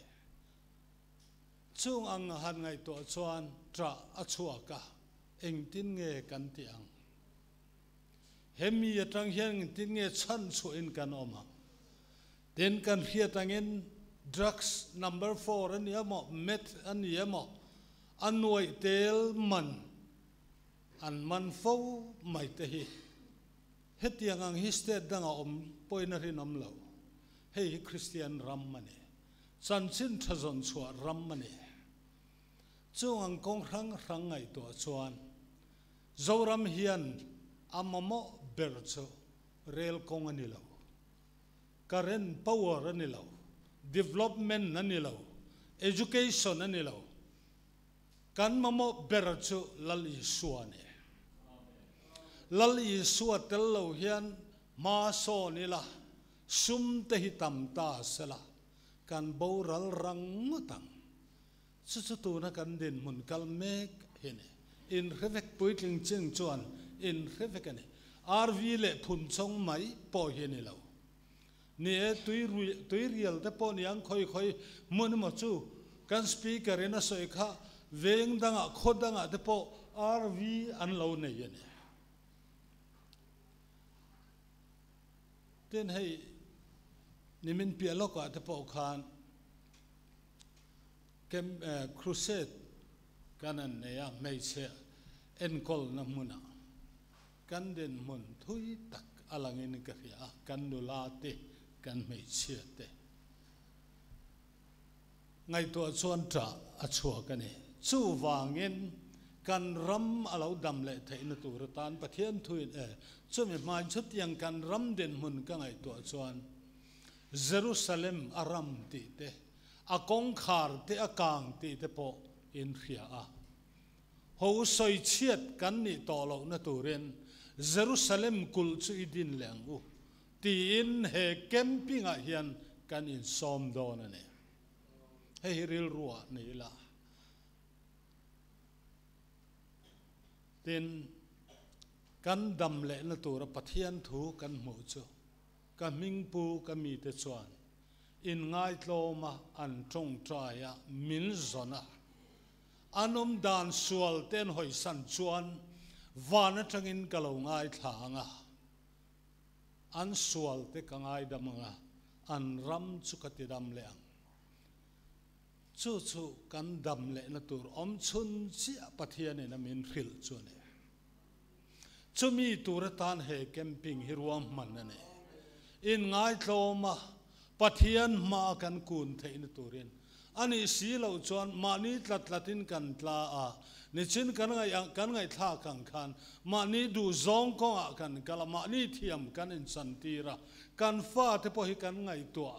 chung ang han ngai to chuan tra achuaka engtin nge kan tiang hemi atang hian tin nge chan chu in kan oma den kan hiatangin drugs number 4 ani amo met ani amo anoi tel man an man fo mai te hi hetiang ang histed danga poina rin lo hey Christian Ramani chanchin thazon chua Ramani chung ang kong rang ngai to chuan zoram hian amamo bercho rel kong ani lo current power ani lo development ani lo education ani lo kan mamo berchu lal isuane lal isua tello hian ma so ni la sum te hitam ta sela kan boral rang tang chu tu na kan din mun kal mek hene in revek puitling ching chuan in revek ani rv le phun chong mai po hene lo ni tui rial te po niang khoi mun mo chu kan speaker ena soi kha veng danga khodanga te po rv an lo nei ani ten hei nimin pialoka te po khan kem crusade kanan ne ya meiche enkol na muna กันเด่นมุนทุยตักอลังเงินกะเรียกันนุลาเตกันไม่เชื่อเตไงตัวชวนจ่าอชัวกันเนี่ยสู้วางเงินกันรำเอาดำเละเทนตัวตานประเทศทุยช่วยมาชุดยังกันรำเด่นมุนก็ไงตัวชวนเยรูซาเล็มอารัมตีเตอากงคาร์เตอากางตีเตโปอินเรียหูสอยเชียดกันนี่ต่อเราหน้าตัวเรนเยรูซาเล็มกุลสุอิดินแหลงตีอินเฮเกมปิ้งอาเฮียนกันอินซอมโดนเนี่ยให้ริลรัวนี่ละเต็นกันดำเละหน้าตัวประเทียนถูกันหมดจ้ะกันมิงปูกันมีแต่ชวนอินง่ายโลมาอันจงใจมินซนะอันดานสวลเต้นหอยสันชวนวานจังอินกะลงง่ายทางอันสวลเตกังง่ายดำอันรำสุกติดำเลียงจู่ๆกันดำเละนะตัวอมชุนเสียปะเทียนเนี่ยมินฟิลชวนเนี่ยจะมีตัวตานเฮแคมปิ้งฮิรวมมันนั่นเองอินง่ายโลมาปะเทียนมากันกุนเทนตัวเรียนอันนี้สีเหล่าชวนมานี้ตัดตินกันตลานี่ชินกันไงท่าขังคันมานี้ดูซองก็กันกละมานี้เทียมกันอินสันติระกันฟ้าเทพหิกันไงตัว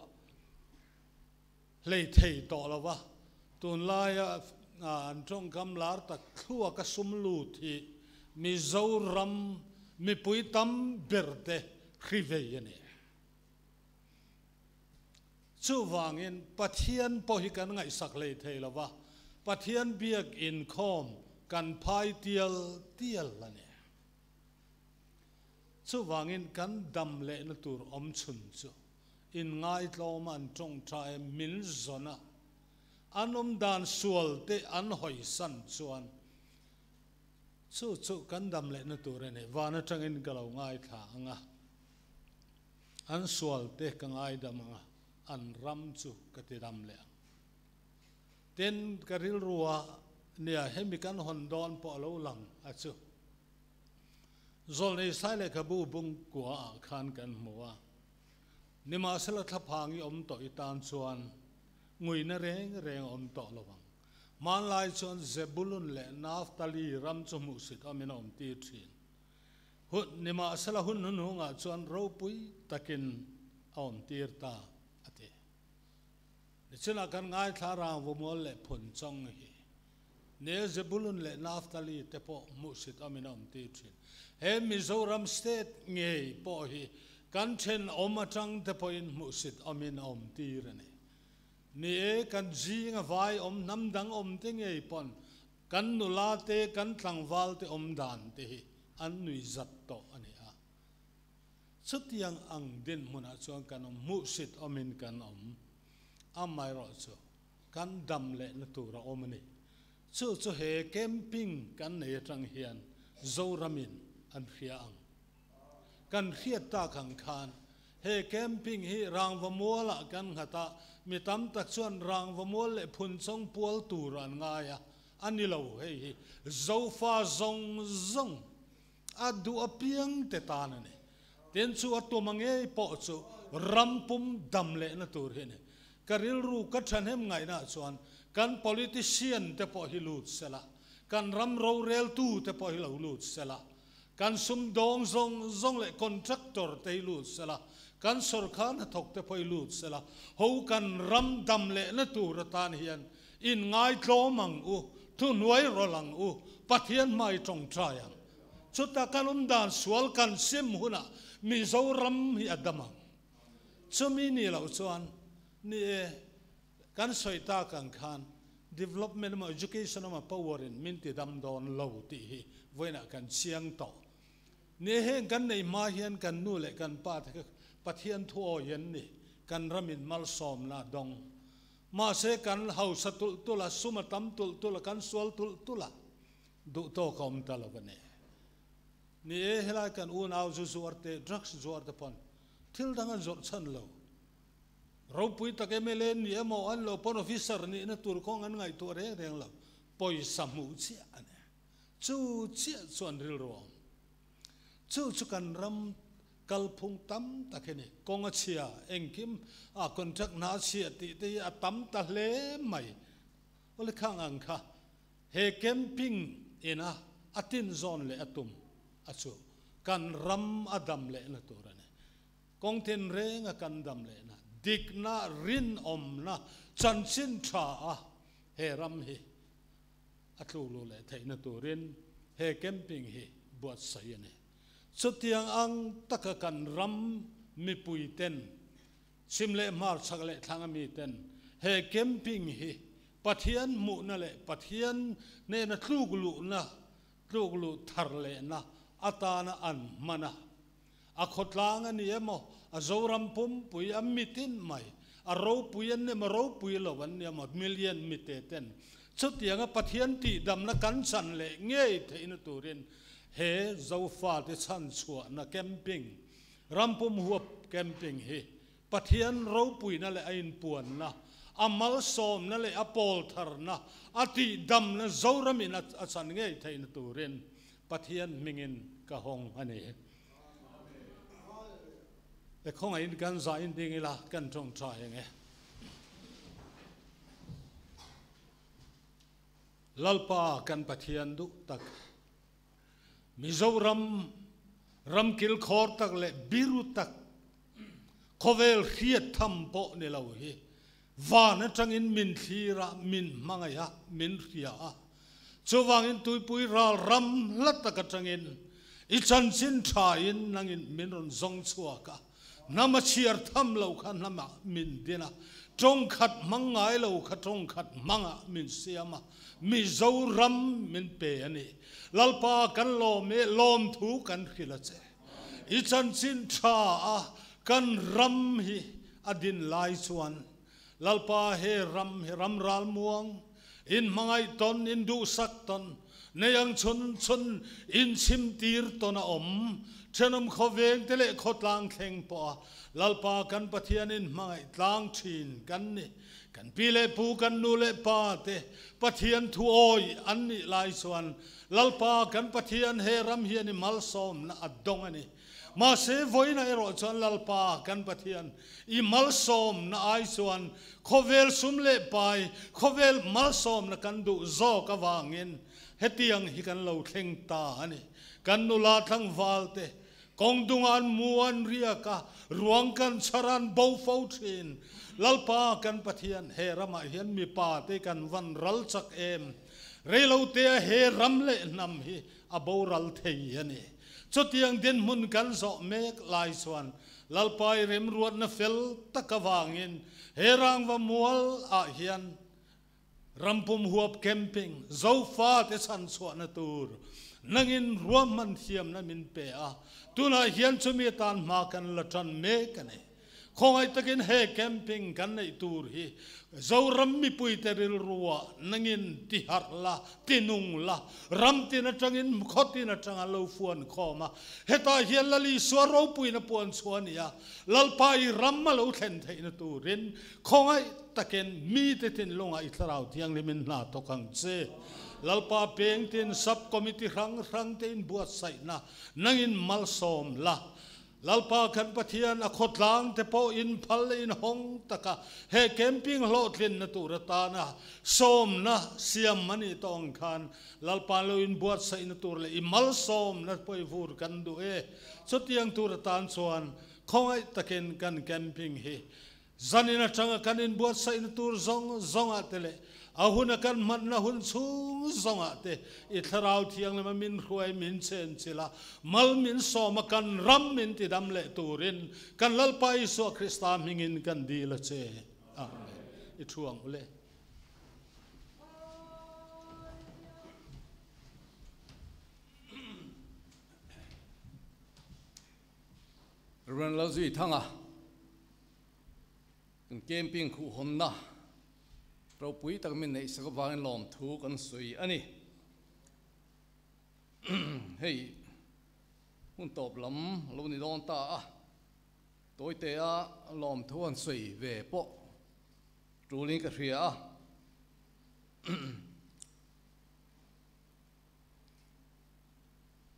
เลยเทต่อแล้ววะตัวลายอันจงกำลาตักขัวกสุมลูทีมีเจ้ารำมีปุยตั้มเบิร์เตคริเวียนี่จู่วางอินปะเทียนพอหิกันไงสักเลยเทแล้ววะปะเทียนเบียกอินคอมกันพายเตียลละเนี่ยจู่วางอินกันดำเละนตัวอมชุนจู่อินง่ายโลมันจงใจมิลซนะอันดานสวลเตอันหอยสันชวนจู่กันดำเละนตัวเนี่ยวานจังอินกะเราง่ายทางอันสวลเตกังง่ายดำอันรำจู่กติดำเลียงเต้นกริลรัวเนี่ยให้มีการหอนดอนปอเราหลังอาจู่โซนในสายเลขบูบุงกัวขานกันหัวนิมาสละทับหางยอมต่ออิตานชวนงุยนเรงอมต่อระวังมันลายชวนเซบุลุนเละนาฟตาลีรำจมูกสิทธิ์อมินอมตีทินหุ่นนิมาสละหุ่นหนุ่งชวนเราปุยตะกินอมตีร์ตาฉันอาการง่ายทารางวมอลเล่ผลจงฮีเนเซบุลุนเล่นาฟตาลีเตปอมุสิตอามินอมตีชินเฮมิโซรัมสเตตเงยปอฮีกันเชนอมจังเตปอินมุสิตอามินอมตีรเนนี่กันจีงไว้อมน้ำดังอมเตงเงยปอนกันนุลาเตกันตังวาลเตอมดานเตฮีอันนุยจัตโตอันนี้สุดยังอังดินมุนาชวนกันอมมุสิตอามินกันอมอาไม่รอดจู่กันดำเละนตัวเราอมนี่จู่เฮแคมปิ้งกันเนจังเฮียนโจรามินอันเรียงกันเรียตาขังคานเฮแคมปิ้งฮีรางวมัวละกันหัตามีตั้มตักชวนรางวมัวเละพุนซงปัวตูรันง่ายอันนี้เราเฮ้โจฟ้าซงอดูอเปียงเตตานนี่เต็นจู่ตัวมังเอปอจู่รำปุ่มดำเละนตัวเห็นกริลรูกัดฉันเห็นไงนะชวนกัน politician เตปอฮิลูดเสละกันรำโรเรลตูเตปอฮิลูดเสละกันซุมดองซงเละ contractor เตฮิลูดเสละกันสุรคานทกเตปอฮิลูดเสละหูกันรำดำเละนตูรตานเฮียนอินง่ายโลมังทุนไว้รลังปะเทียนไม่จงใจยังสุดท้ายกันดานสวลกันซิมหุนะมีโซรำฮิอดมังจะมีนี่เราชวนนี่กันสอยตากันขัน development มา education มา power in มินติดำดอนเหล่าตีไว้น่ะกันเชียงต่อนี่เห็นกันในมาเฮียนกันนู่นเลยกันป้าปะเทียนทั่วเย็นนี่กันรมินมัลซอมนาดงมาเสกันเฮาสตุลสุมาตัมตุลกันสวลตุลดูโตคอมตลอดนี่นี่เฮลัยกันอูนเอาจูวร์เต drugs จูวร์เตปอนทิลดังกันจดชันเหล่าเราปุยตะเกมเลนนี่มออันเราปนอฟิเซอร์นี่นะตัวของอันไงตัวเรื่องเราปอยสมุเชียเนี่ยจู่เชียส่วนริลรวม chu kan ram kal phung tam takheni konga chia engkim a contract na chia ti te a tam ta hle mai ole khang ang kha he camping ina atin zone le atum achu kan ram adam le na turane kong ten renga kan dam le na dikna rin om na chanchin tha a he ram hi atlu lo le theina turin he camping hi buat sayane chutiang ang takakan ram mi puiten simle mar chagle thangami ten he camping hi pathian mu na le pathian ne na tluglu na tluglu tharle na atana an mana akhotlang ani emo azoram pum pui amitin mai aro puyan ne maro pui lawan ne mo million miteten chutianga pathian ti dam na kan san le ngei theina turin he zofa te chan chua na camping rampum huap camping he pathian ro pui na le ain puan na amal som na le apol thar na ati dam na zoramin a chan ngei theina turin pathian mingin ka hong ani le khong ai kan za in ding ila kan thong tha nge lalpa kan pathian du tak mizoram ramkil khor tak le biru tak khovel khiat tham po ne lo hi wa na tangin min thira min mangaya min ria chuwangin tuipui ral ram lat ka tangin i chan sin tha in nangin min ron zong chuaka nama chiar tham lo khan nama min dina trong khat mangai lo kha trong khat manga min siama mi zo ram min pe ani lalpa kan lo me lom thu kan khila che i chan sin tha a kan ram hi adin lai chuan lalpa he ram ral muang in mangai ton in du sak ton neyang chun in sim tir tona om chanam khoveng tele khotlang thleng po lalpa kan pathian in mangai tlang thin kan ni kan pile pu kan nu le pa te pathian thu oi an ni lai chuan lalpa kan pathian he ram hian ni mal som na adong ani ma se voina ero chuan lalpa kan pathian I mal som na ai chuan khovel sum le pai khovel mal som na kan du zo ka wangin hetiang hi kan lo thleng ta ani kan nu la thang walte kong dungan muan ria ka ruang kan charan bo fo thin lalpa kan pathian he rama hian mi pa te kan van ral chak em relo te he ram le nam hi abo ral thei ani chotiang den mun kan zo mek lai chuan lalpai rem ruat na fel takawangin he rangwa mual a hian rampum huap camping zofa te chan chwa na tur nangin ruam man thiam na min pe a tuna hian chumi tan ma kan la tran me kane khongai takin he camping kan nei tur hi zoram mi pui teril ruwa nangin ti har la tinung la ram tin atangin khotin atanga lo fuan khoma heta hian lali swaro pui na puan chuania lalpai ram ma lo thlen theina turin khongai taken mi te tin longa I tharau tiang limin na to kang che lalpa peng tin sub committee rang tin buat sai na nangin mal som la lalpa kan pathian a khotlang te po in phal in hong taka he camping lo thlin na tur ta na som na siam mani tong khan lalpa lo in buat sai na tur le I mal som na poi vur kan du e chotiang tur tan chuan khongai taken kan camping hi zanina changa kanin buat sai na tur zong atele ahuna kan man na hun chung zonga te I tharau thiang le min hruai min chen chila mal min soma kan ram min ti dam le turin kan lalpai so Krista mingin kan di la che amen I thuang ule ren la zui thanga kan camping khu hom na rau pui tak min nei sak wangin lom thu kan sui ani hei hun top lam lo ni don ta a toi te a lom thu an sui ve po trulin ka hria a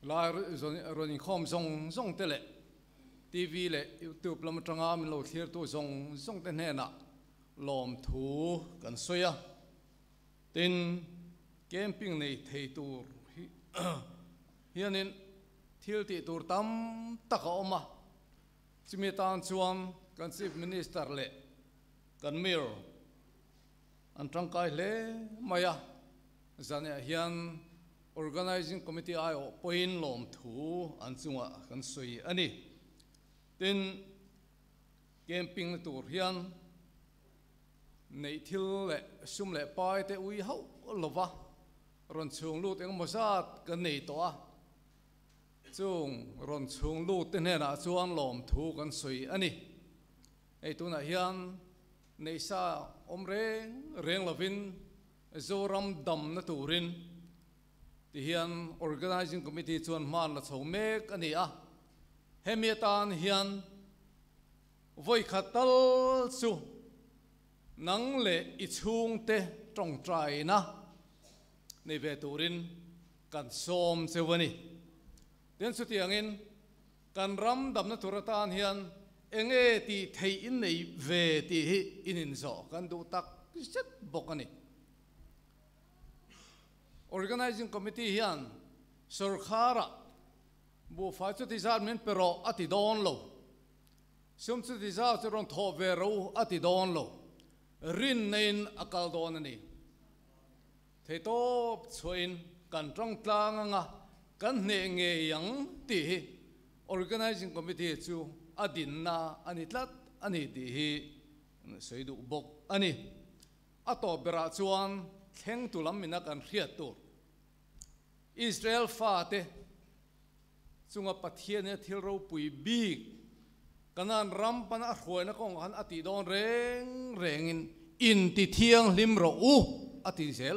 lai rồi khom zong tele TV le YouTube lam tanga min lo thir tu zong ten he na lom thu kan soya tin camping nei thei tur hianin thil ti tur tam taka oma chimitan chuan kan chief minister le kan mir an tangkai le maya zania hian organizing committee ayo point lom thu an chunga kan soi ani tin camping tur hian nei thil le sum le pai te ui hau lova ron chung lut eng mosat kan nei to a chung ron chung lut te na chuan lom thu kan soi ani ei tuna hian nei sa reng lovin zoram dam na turin ti hian organizing committee chuan man la chho mek ani a hemiatan hian voi khatal chu nang le I chung te trong trai na nei ve turin kan som chewani ten su tiangin kan ram dam na turatan hian enge ti thei in nei ve ti hi inin zo kan du tak set bokani organizing committee hian sarkara bu fa chu ti zar men pero ati don lo sum chu ti za chu ron tho ve ro ati don lo rin nein akal don ani thei to chuin kan trong tlang anga kan ne nge yang ti organizing committee chu adin na ani tlat ani ti hi soidu bok ani ato bera chuan theng tulam mina kan hriat tur Israel fa te chunga pathian ne thil ro pui big kanan ram pan a hruai kong han ati don rengin in ti thiang lim ro u ati sel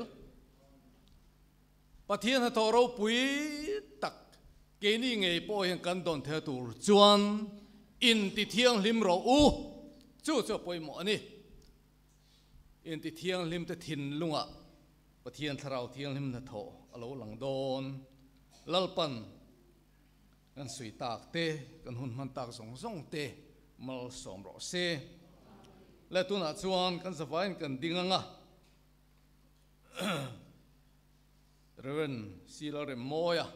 pathian ha to ro pui tak ke ni ngei po hian kan don the tur chuan in ti thiang lim ro u chu poi mo ani in ti thiang lim te thin lunga pathian tharau thiang lim na tho alo lang don lalpan kan sui tak te kan hun man tak zong te mal som ro se la tuna chuan kan zavain kan dinganga reven sila re moya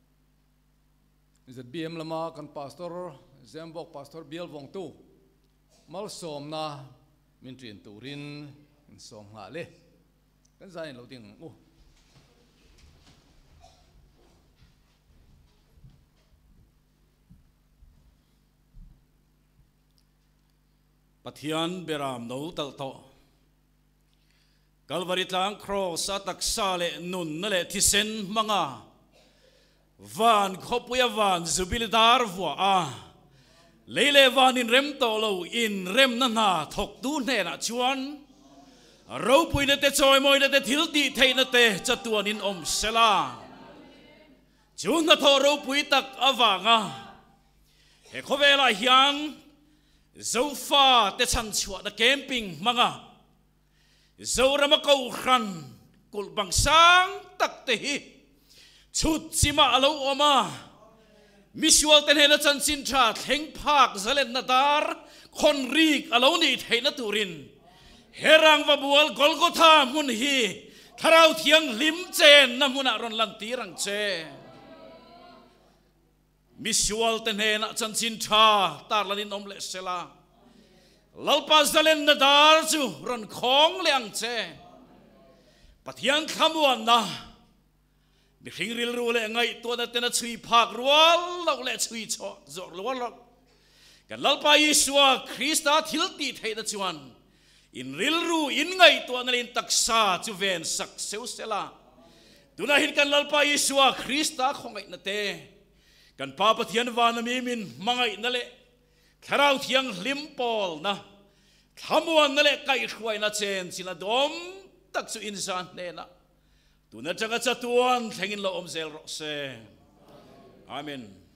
is BM lama kan pastor zembok pastor biel vong tu mal som na min trin turin som nga le kan zain lo ding Pathian beram no tal to Calvary tlang cross atak sale nun nale thisen manga van khopuya van zubilidar vua a leile van in rem to lo in rem na na thok du ne na chuan ro pui na te choi moi na te thil ti thei na te chatuan in om sela chun na tho ro pui tak awanga he khovela hian Zofa te chan chua da camping manga Zora ma kau khan kul bang sang tak te hi chut chima alo oma misual ten hena chan sin tha theng phak zalen na dar khon rik alo ni theina turin herang wa bual golgotha mun hi tharau thiang lim chen na muna ron lan ti rang che misual ten hena chan sin tha tar lanin om le sela lalpa zalen na dar chu ron khong leang che pathian khamuan na mi hringril ru le ngai to na tena chui phak rual lo le chui cho zor lo lo kan lalpa Yeshua Krista thil ti theina chuan in ril ru in ngai to na lin taksa chu ven sak seu sela tuna hin kan lalpa Yeshua Krista khongai na te kan pa pathian wa na mi min mangai na le tharau thiang lim pol na thamuan na le kai khwai na chen sila dom tak chu insan ne na tuna changa chatuan thengin lo om zel ro se amen